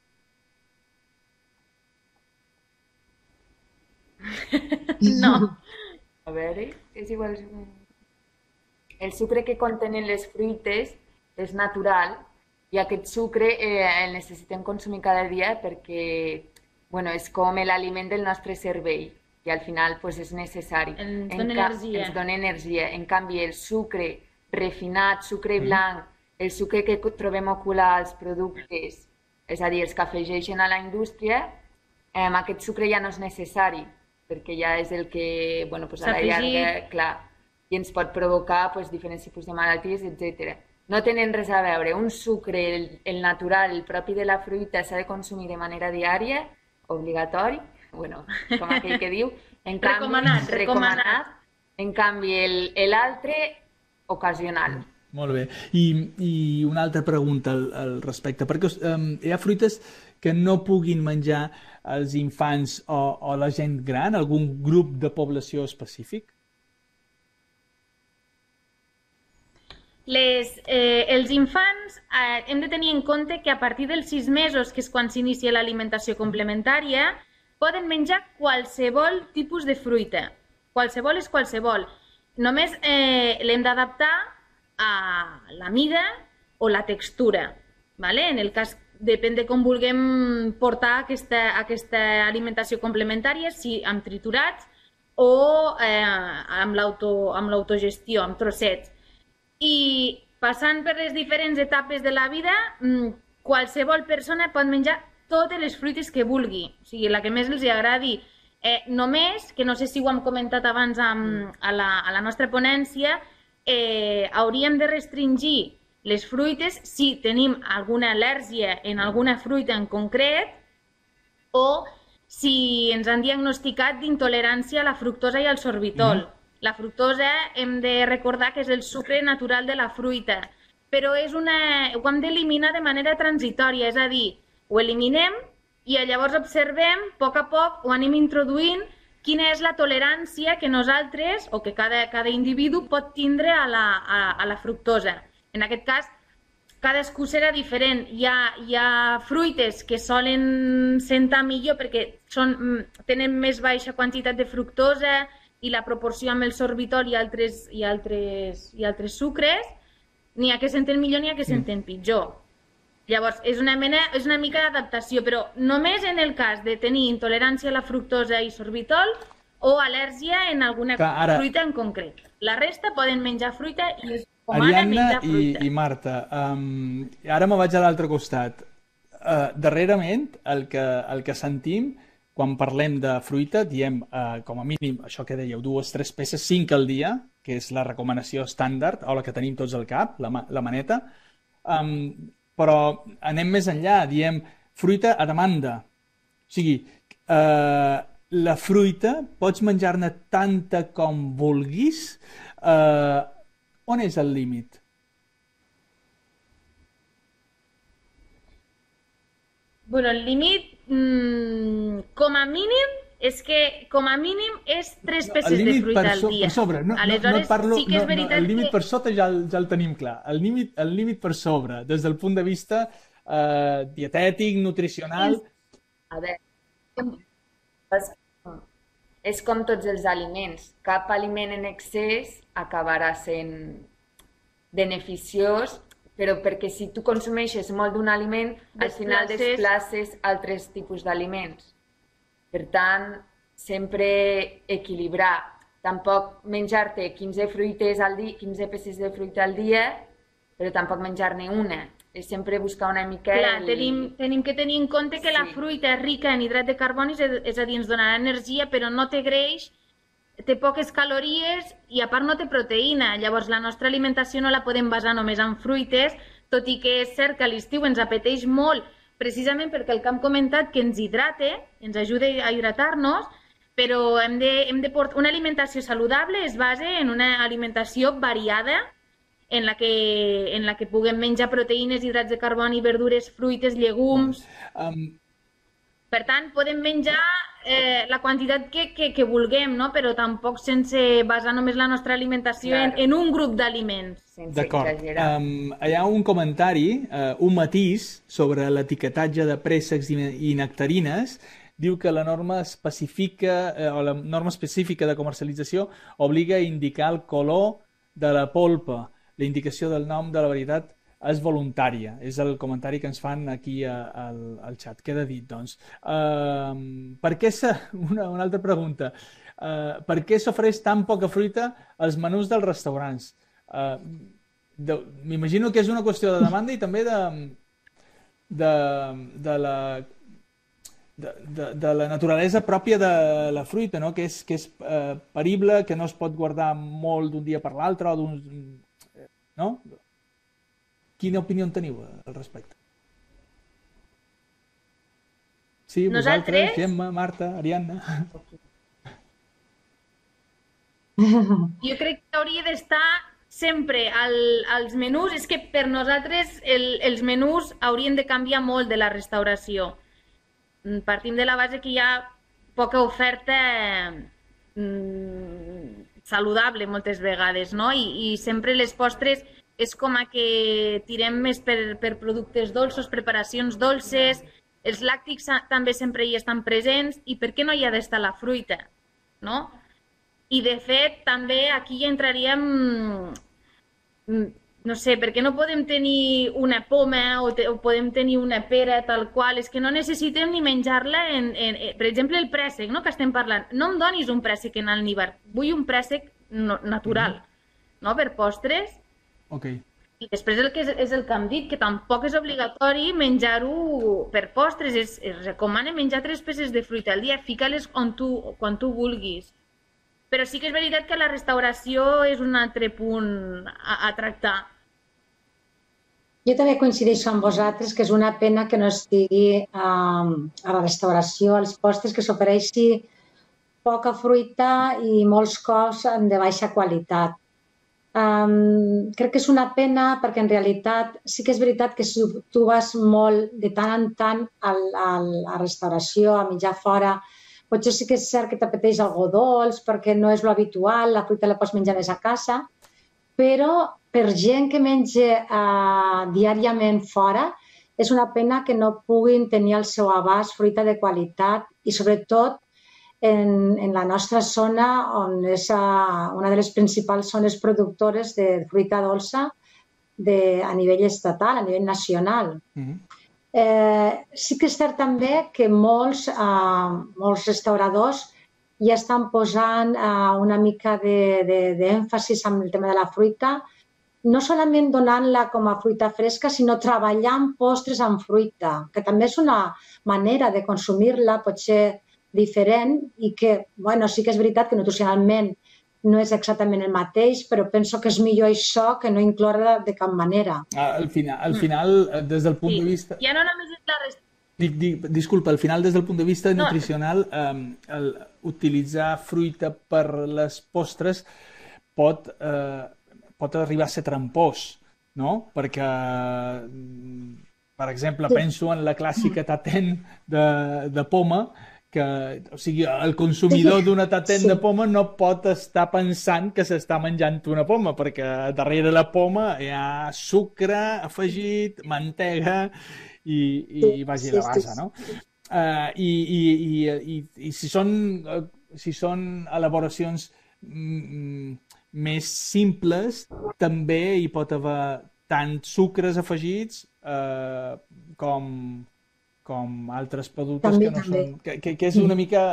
No. A veure, és igual... El sucre que contenen les fruites és natural i aquest sucre eh, el necessitem consumir cada dia perquè bueno, és com l'aliment del nostre cervell, que al final pues, és necessari. Ens dona energia. Ens dona energia. En canvi, el sucre refinat, sucre blanc, el sucre que trobem ocular als productes, és a dir, els que afegeixen a la indústria, eh, aquest sucre ja no és necessari, perquè ja és el que, bueno, pues a la llarga, clar, i ens pot provocar pues, diferents tipus de malalties, etcètera. No tenen res a veure. Un sucre, el, el natural, el propi de la fruita, s'ha de consumir de manera diària, obligatori, bueno, com aquell que diu, en canvi, recomanat, recomanat. En canvi, l'altre, ocasional. Molt bé. I, i una altra pregunta al, al respecte, perquè um, hi ha fruites que no puguin menjar els infants o, o la gent gran, algun grup de població específic? Les, eh, els infants eh, hem de tenir en compte que a partir dels sis mesos, que és quan s'inicia l'alimentació complementària, poden menjar qualsevol tipus de fruita. Qualsevol és qualsevol. Només eh, l'hem d'adaptar a la mida o la textura. ¿Vale? En el cas, depèn de com vulguem portar aquesta, aquesta alimentació complementària, si amb triturats o eh, amb l'autogestió, amb trossets. I passant per les diferents etapes de la vida, qualsevol persona pot menjar totes les fruites que vulgui, o sigui, la que més els agradi. Eh, només, que no sé si ho hem comentat abans amb, a, la, a la nostra ponència, eh, hauríem de restringir les fruites si tenim alguna al·lèrgia en alguna fruita en concret o si ens han diagnosticat d'intolerància a la fructosa i al sorbitol. Mm. La fructosa hem de recordar que és el sucre natural de la fruita, però és una... ho hem d'eliminar de manera transitòria, és a dir, ho eliminem i llavors observem, a poc a poc, ho anem introduint, quina és la tolerància que nosaltres, o que cada, cada individu pot tindre a la, a, a la fructosa. En aquest cas, cadascú serà diferent. Hi ha, hi ha fruites que solen sentar millor perquè són, tenen més baixa quantitat de fructosa i la proporció amb el sorbitol i altres, i altres, i altres sucres, n'hi ha que senten millor, n'hi ha que senten pitjor. Llavors, és una, mena, és una mica d'adaptació, però només en el cas de tenir intolerància a la fructosa i sorbitol o al·lèrgia en alguna Clar, ara... fruita en concret. La resta poden menjar fruita i es recomana menjar fruita. i, i Marta, um, ara me vaig a l'altre costat. Uh, darrerament, el que, el que sentim, quan parlem de fruita, diem, eh, com a mínim, això que dèieu, dues, tres peces, cinc al dia, que és la recomanació estàndard, o la que tenim tots al cap, la, la maneta, um, però anem més enllà, diem fruita a demanda. O sigui, eh, la fruita pots menjar-ne tanta com vulguis. Eh, on és el límit? Bueno, el límit, mmm, com a mínim, és que com a mínim és tres peces no, de fruita al dia. Per sobre, no, Aleshores, no, no parlo, sí que és veritat no, no, el límit que... per sota ja el, ja el tenim clar. El límit, el límit per sobre, des del punt de vista eh, dietètic, nutricional... A veure, és com tots els aliments. Cap aliment en excés acabarà sent beneficiós, però perquè si tu consumeixes molt d'un aliment, al final desplaces altres tipus d'aliments. Per tant, sempre equilibrar. Tampoc menjar-te quinze fruites al dia, quinze peces de fruita al dia, però tampoc menjar-ne una. És sempre buscar una mica... Clar, el... tenim, tenim que tenir en compte que sí. La fruita és rica en hidrat de carboni, és a dir, ens donarà energia, però no té greix, té poques calories i a part no té proteïna. Llavors la nostra alimentació no la podem basar només en fruites, tot i que és cert que a l'estiu ens apeteix molt, precisament perquè el que hem comentat que ens hidrata, ens ajuda a hidratar-nos, però hem de, hem de portar... una alimentació saludable es basa en una alimentació variada en la que, en la que puguem menjar proteïnes, hidrats de carboni, verdures, fruites, llegums... Um... Per tant, podem menjar eh, la quantitat que, que, que vulguem, no? Però tampoc sense basar només la nostra alimentació claro. en, en un grup d'aliments. D'acord. Um, hi ha un comentari, uh, un matís sobre l'etiquetatge de préssecs i, i nectarines. Diu que la norma específica, eh, o la norma específica de comercialització obliga a indicar el color de la polpa, la indicació del nom de la varietat és voluntària. És el comentari que ens fan aquí al, al xat. Queda dit, doncs. Uh, per què una, una altra pregunta. Uh, per què s'ofereix tan poca fruita als menús dels restaurants? Uh, de, m'imagino que és una qüestió de demanda i també de, de, de la... De, de, de la naturalesa pròpia de la fruita, no? Que és, que és eh, perible, que no es pot guardar molt d'un dia per l'altre, o d'un... no? Quina opinió en teniu al respecte? Sí, Nosaltres? vosaltres, Gemma, Marta, Ariadna... Jo crec que hauria d'estar sempre al, als menús. És que per nosaltres el, els menús haurien de canviar molt de la restauració. Partim de la base que hi ha poca oferta mm, saludable moltes vegades, no? I, i sempre les postres és com a que tirem més per, per productes dolços, preparacions dolces, els làctics també sempre hi estan presents, i per què no hi ha d'estar la fruita, no? I de fet també aquí entraríem... No sé, per què no podem tenir una poma o, te, o podem tenir una pera tal qual? És que no necessitem ni menjar-la en, en, en... Per exemple, el préssec, no?, que estem parlant. No em donis un préssec en alníbar, vull un préssec no, natural, mm-hmm. no?, per postres. Ok. I després el que és, és el que hem dit, que tampoc és obligatori menjar-ho per postres. Es, es recomana menjar tres peces de fruita al dia, fica-les on tu, quan tu vulguis. Però sí que és veritat que la restauració és un altre punt a, a tractar. Jo també coincideixo amb vosaltres que és una pena que no estigui um, a la restauració, als postres, que s'ofereixi poca fruita i molts cops de baixa qualitat. Um, crec que és una pena perquè en realitat sí que és veritat que si tu vas molt de tant en tant al, al, a restauració, a menjar fora, potser sí que és cert que t'apeteix algo dolç perquè no és lo habitual, la fruita la pots menjar més a casa, però per gent que menja uh, diàriament fora és una pena que no puguin tenir al seu abast fruita de qualitat i sobretot en, en la nostra zona on és uh, una de les principals zones productores de fruita dolça de, a nivell estatal, a nivell nacional. Mm-hmm. Eh, sí que és cert també que molts, eh, molts restauradors ja estan posant eh, una mica d'èmfasis amb el tema de la fruita, no solament donant-la com a fruita fresca, sinó treballant postres amb fruita, que també és una manera de consumir-la potser diferent i que, bueno, sí que és veritat que nutricionalment no és exactament el mateix, però penso que és millor això que no incloure de cap manera. Al final, al final des del punt sí. de vista... Ja no només és la resta... Dic, dic, disculpa, al final, des del punt de vista no. nutricional, eh, el, utilitzar fruita per les postres pot, eh, pot arribar a ser trampós, no? Perquè, per exemple, sí. penso en la clàssica tatent de, de poma, que, o sigui, el consumidor d'una tatent sí. de poma no pot estar pensant que s'està menjant una poma, perquè darrere la poma hi ha sucre afegit, mantega i, i, i vagi sí, la base, no? Uh, i, i, i, i, i si són, si són elaboracions mm, més simples, també hi pot haver tant sucres afegits uh, com... com altres productes també, que no també. són... Que, que, que és una mica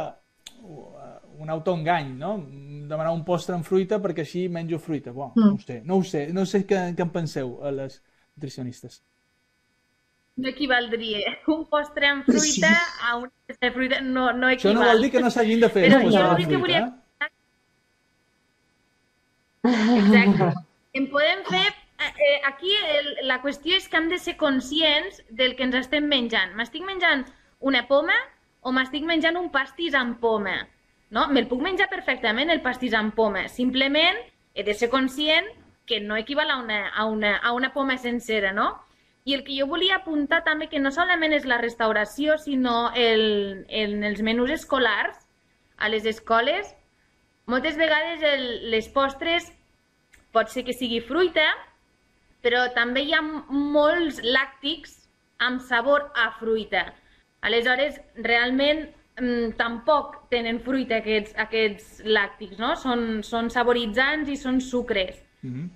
un autoengany, no? Demanar un postre amb fruita perquè així menjo fruita. Bon, mm. no ho sé, no ho sé, no sé què, què en penseu, a les nutricionistes. No equivaldria. Un postre amb fruita sí. a una peça de fruita no, no equival. Això no vol dir que no s'hagin de fer Però un postre jo amb fruita, volia... eh? Exacte. En podem fer... Eh, aquí el, la qüestió és que hem de ser conscients del que ens estem menjant. M'estic menjant una poma o m'estic menjant un pastís amb poma? No? Me'l puc menjar perfectament, el pastís amb poma. Simplement he de ser conscient que no equival a una, a una, a una poma sencera, no? I el que jo volia apuntar també, que no solament és la restauració, sinó el, el, els menús escolars a les escoles. Moltes vegades el, les postres pot ser que sigui fruita, però també hi ha molts làctics amb sabor a fruita. Aleshores, realment, mmm, tampoc tenen fruita aquests, aquests làctics, no? Són, són saboritzants i són sucres. Mm-hmm.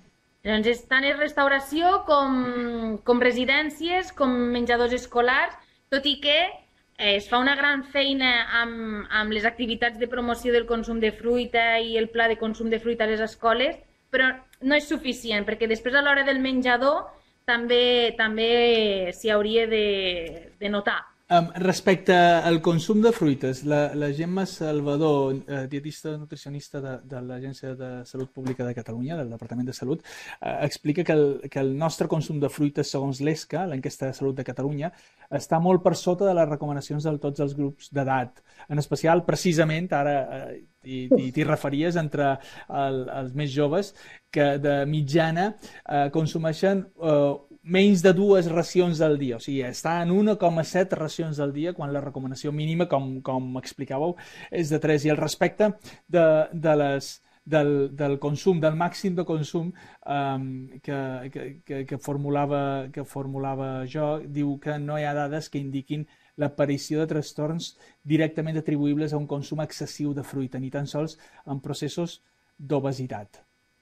Doncs és tant és restauració com, com residències, com menjadors escolars, tot i que eh, es fa una gran feina amb, amb les activitats de promoció del consum de fruita i el pla de consum de fruita a les escoles, però no és suficient, perquè després a l'hora del menjador també, també s'hi hauria de, de notar. Um, respecte al consum de fruites, la, la Gemma Salvador, eh, dietista nutricionista de, de l'Agència de Salut Pública de Catalunya, del Departament de Salut, eh, explica que el, que el nostre consum de fruites, segons l'E S C A, l'enquesta de salut de Catalunya, està molt per sota de les recomanacions de tots els grups d'edat. En especial, precisament, ara eh, t'hi referies, entre el, els més joves, que de mitjana eh, consumeixen eh, menys de dues racions al dia, o sigui, està en un coma set racions al dia, quan la recomanació mínima, com, com explicàveu, és de tres. I al respecte de, de les, del, del consum, del màxim de consum um, que, que, que, que, formulava, que formulava jo, diu que no hi ha dades que indiquin l'aparició de trastorns directament atribuïbles a un consum excessiu de fruita, ni tan sols en processos d'obesitat.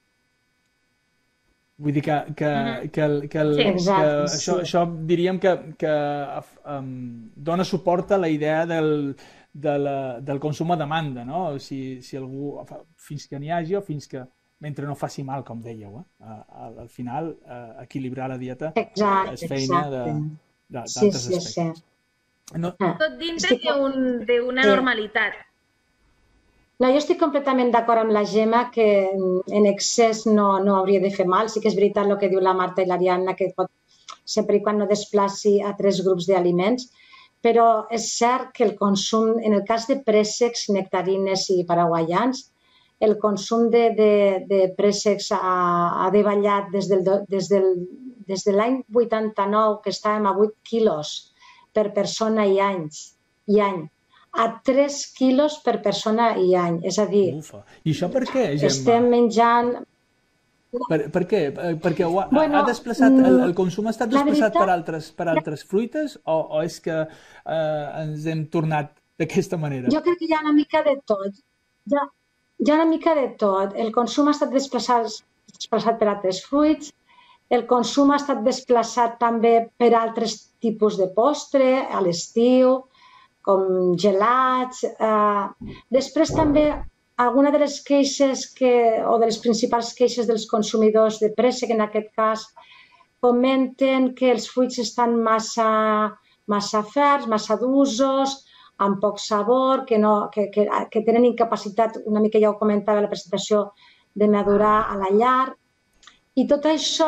Vull dir que, que, que, que, el, sí, exacte, que això, sí. això diríem que, que um, dona suport a la idea del, de la, del consum a demanda, no? Si, si algú, fins que n'hi hagi o fins que, mentre no faci mal, com dèieu, eh? al, al final eh, equilibrar la dieta exacte, és feina d'altres sí, sí, aspectes. Sí. No. Tot dintre d'una normalitat. No, jo estic completament d'acord amb la Gemma que en excés no, no hauria de fer mal. Sí que és veritat el que diu la Marta i l'Ariadna, que pot, sempre i quan no desplaci a tres grups d'aliments, però és cert que el consum, en el cas de préssecs, nectarines i paraguaians, el consum de, de, de préssecs ha, ha davallat des, del, des, del, des de l'any vuitanta-nou, que estàvem a vuit quilos per persona i anys, i any, a tres quilos per persona i any. És a dir, Ufa. I això per què, Gemma? Estem menjant... Per, per què? Perquè ha, bueno, ha desplaçat, el, el consum ha estat desplaçat veritat, per, altres, per altres fruites o, o és que eh, ens hem tornat d'aquesta manera? Jo crec que hi ha una mica de tot. Hi ha, hi ha una mica de tot. El consum ha estat desplaçat, desplaçat per altres fruits, el consum ha estat desplaçat també per altres tipus de postre, a l'estiu, com gelats. Eh, després també alguna de les queixes que, o de les principals queixes dels consumidors de préssec, en aquest cas, comenten que els fruits estan massa, massa ferms, massa d'usos, amb poc sabor, que, no, que, que, que tenen incapacitat, una mica ja ho comentava a la presentació, de madurar a la llar. I tot això,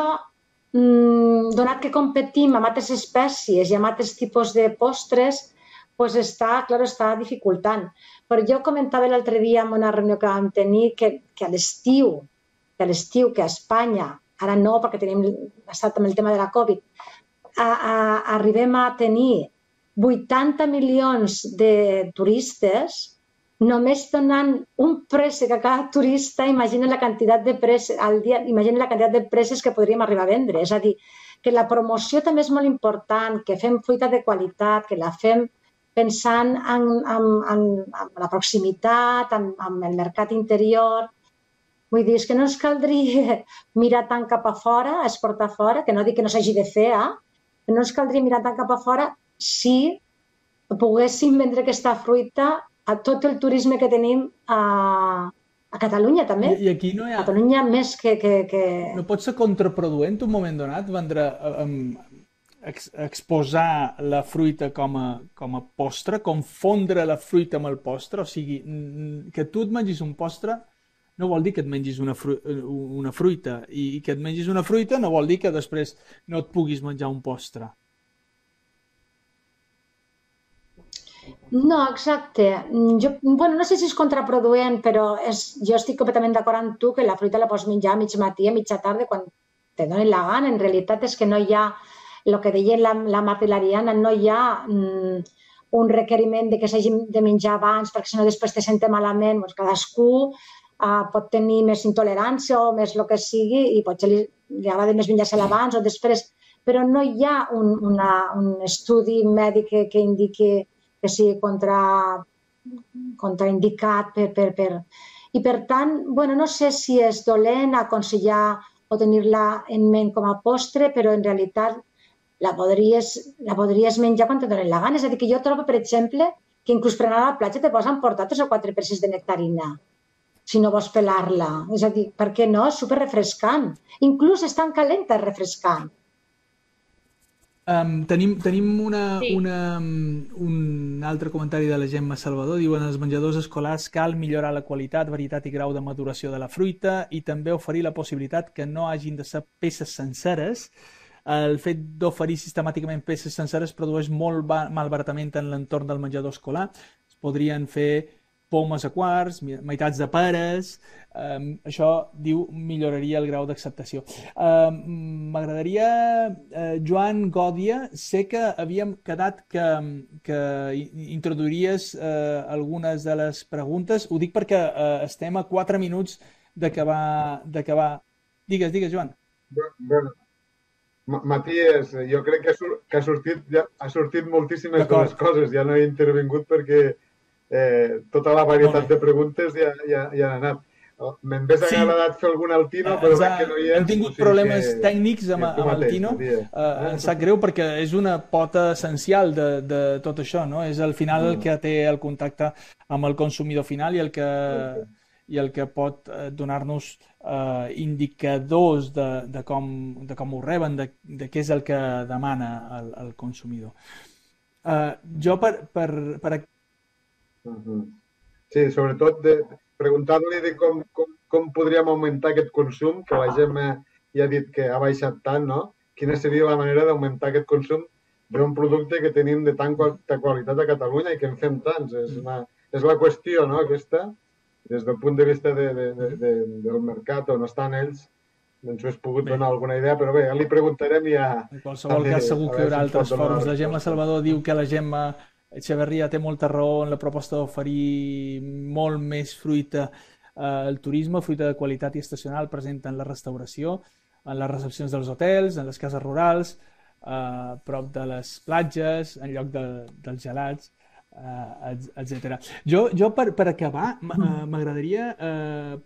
donat que competim amb altres espècies i amb altres tipus de postres, pues està, clar, està dificultant. Però jo comentava l'altre dia en una reunió que vam tenir que, que a l'estiu, que a l'estiu, que a Espanya, ara no perquè tenim estat amb el tema de la Covid, a, a, arribem a tenir vuitanta milions de turistes, només donant un préssec a cada turista, imagina la quantitat de préssec al dia, imagina la quantitat de préssecs que podríem arribar a vendre. És a dir, que la promoció també és molt important, que fem fruita de qualitat, que la fem pensant en, en, en, en la proximitat, en, en el mercat interior. Vull dir, és que no ens caldria mirar tant cap a fora, exportar fora, que no dic que no s'hagi de fer, eh? No ens caldria mirar tant cap a fora si poguéssim vendre aquesta fruita a tot el turisme que tenim a, a Catalunya, també. I, i aquí no hi ha... Catalunya més que, que, que... No pot ser contraproduent un moment donat vendre... Um, exposar la fruita com a, com a postre, confondre la fruita amb el postre, o sigui, que tu et mengis un postre no vol dir que et mengis una, fru una fruita, i que et mengis una fruita no vol dir que després no et puguis menjar un postre. No, exacte. Jo, bueno, no sé si és contraproduent, però és, jo estic completament d'acord amb tu que la fruita la pots menjar a mig matí, a mitja tarda, quan te donen la gana. En realitat és que no hi ha, el que deien la, la Marta i l'Ariadna, no hi ha mm, un requeriment de que s'hagi de menjar abans perquè si no després te sente malament. Pues cadascú uh, pot tenir més intolerància o més el que sigui i potser li, li agrada més menjar-se abans o després, però no hi ha un, una, un estudi mèdic que, que indiqui que sigui contra, contraindicat per, per, per... I per tant, bueno, no sé si és dolent aconsellar o o tenir-la en ment com a postre, però en realitat la podries, la podries menjar quan te donen la gana. És a dir, que jo trobo, per exemple, que inclús per anar a la platja te pots emportar tres o quatre presses de nectarina, si no vols pelar-la. És a dir, per què no? És super refrescant. Inclús és tan calenta, és refrescant. Um, tenim tenim una, Sí. una, un altre comentari de la Gemma Salvador. Diuen: als menjadors escolars cal millorar la qualitat, varietat i grau de maduració de la fruita i també oferir la possibilitat que no hagin de ser peces senceres. El fet d'oferir sistemàticament peces senceres produeix molt malbaratament en l'entorn del menjador escolar. Es podrien fer pomes a quarts, meitats de peres. Um, això, diu, milloraria el grau d'acceptació. Um, M'agradaria, uh, Joan Gòdia, sé que havíem quedat que, que introduiries uh, algunes de les preguntes. Ho dic perquè uh, estem a quatre minuts d'acabar... d'acabar. Digues, digues, Joan. Bueno, Matías, jo crec que, sur que ha, sortit, ja, ha sortit moltíssimes de les coses. Ja no he intervingut perquè eh, tota la varietat de preguntes ja, ja, ja han anat. Me'n ves Sí. agradat fer algun al Tino, però veig que no hi és. Hem tingut o sigui problemes que- tècnics amb, que tu amb el mateix, Tino. Matías. Uh, em sap greu perquè és una pota essencial de, de tot això, no? És al final el que té el contacte amb el consumidor final i el que, i el que pot eh, donar-nos eh, indicadors de, de, com, de com ho reben, de, de què és el que demana el, el consumidor. Uh, jo per... per, per... Mhm. Sí, sobretot de preguntar-li de com, com, com podríem augmentar aquest consum, que la Gemma ja ha dit que ha baixat tant, no? Quina seria la manera d'augmentar aquest consum d'un producte que tenim de tanta qualitat a Catalunya i que en fem tants. És, una, és la qüestió, no?, aquesta, des del punt de vista de, de, de, de, del mercat on estan ells, ens ho has pogut donar alguna idea, però bé, ja li preguntarem i ja... En qualsevol cas, segur que hi haurà altres fòrums. La Gemma Salvador diu que la Gemma Echeverria té molta raó en la proposta d'oferir molt més fruita al turisme, fruita de qualitat i estacional present en la restauració, en les recepcions dels hotels, en les cases rurals, a prop de les platges, en lloc de, dels gelats, etcètera. Jo, jo per, per acabar, m'agradaria eh,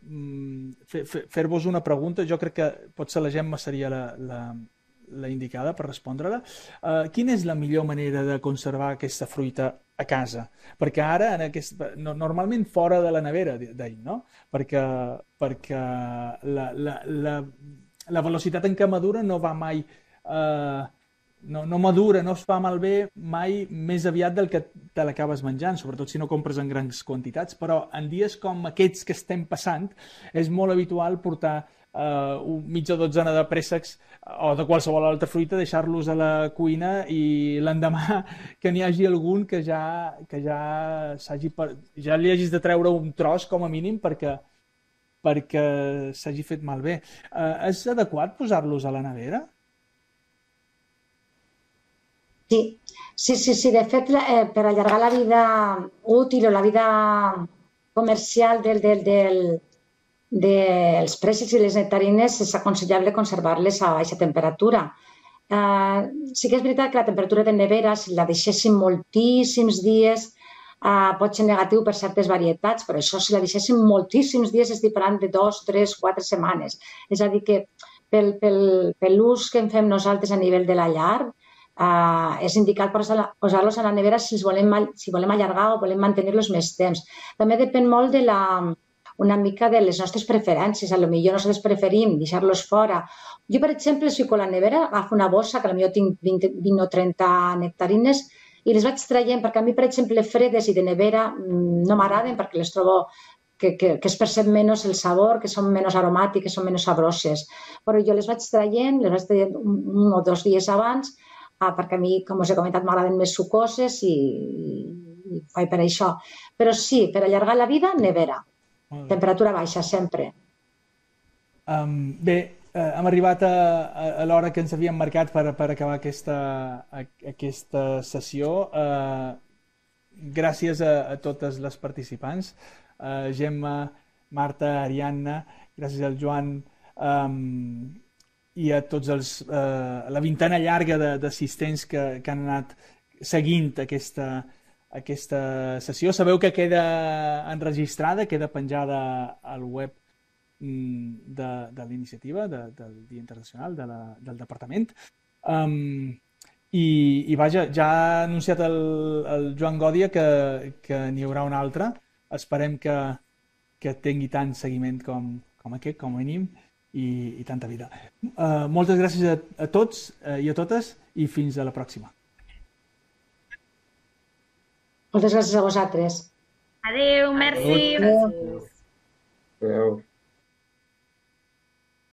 fer-vos una pregunta. Jo crec que potser la Gemma seria la, la, la indicada per respondre-la. Uh, quina és la millor manera de conservar aquesta fruita a casa? Perquè ara, en aquest, no, normalment fora de la nevera, d'ell, no? Perquè, perquè la, la, la, la velocitat en què madura no va mai... Uh, no, no madura, no es fa malbé mai més aviat del que te l'acabes menjant, sobretot si no compres en grans quantitats, però en dies com aquests que estem passant és molt habitual portar uh, mitja dotzena de préssecs o de qualsevol altra fruita, deixar-los a la cuina i l'endemà que n'hi hagi algun que ja, que ja, s'hagi, ja li hagis de treure un tros com a mínim perquè, perquè s'hagi fet malbé. Uh, és adequat posar-los a la nevera? Sí, sí, sí, sí. De fet, eh, per allargar la vida útil o la vida comercial del, del, del, dels préssecs i les nectarines és aconsellable conservar-les a baixa temperatura. Eh, sí que és veritat que la temperatura de nevera, si la deixéssim moltíssims dies, eh, pot ser negatiu per certes varietats, però això si la deixéssim moltíssims dies estic parlant de dos, tres, quatre setmanes. És a dir que pel, pel, pel ús que en fem nosaltres a nivell de la llar, Uh, és indicat posar-los a la nevera si, volem, si volem allargar o volem mantenir-los més temps. També depèn molt de la, una mica de les nostres preferències. A lo millor nosaltres preferim deixar-los fora. Jo, per exemple, si con la nevera agafo una bossa, que potser tinc vint, vint o trenta nectarines, i les vaig traient, perquè a mi, per exemple, fredes i de nevera no m'agraden perquè les trobo que, que, que es percep menys el sabor, que són menys aromàtiques, són menys sabroses. Però jo les vaig traient, les vaig traient un, un o dos dies abans, Ah, perquè a mi, com us he comentat, m'agraden més sucoses i, i faig per això. Però sí, per allargar la vida, nevera. Temperatura baixa, sempre. Um, bé, uh, hem arribat a, a, a l'hora que ens havíem marcat per, per acabar aquesta, a, aquesta sessió. Uh, gràcies a, a totes les participants. Uh, Gemma, Marta, Ariadna, gràcies al Joan, um, i a tots els, eh, la vintena llarga d'assistents que, que han anat seguint aquesta, aquesta sessió. Sabeu que queda enregistrada, queda penjada al web de, de la iniciativa, de, del Dia Internacional, de la, del Departament. Um, i, I vaja, ja ha anunciat el, el Joan Gòdia que, que n'hi haurà un altre. Esperem que, que tingui tant seguiment com, com aquest, com a mínim, i, i tanta vida. Uh, moltes gràcies a, a tots uh, i a totes i fins a la pròxima. Moltes gràcies a vosaltres. Adéu, merci. Adéu. Adéu.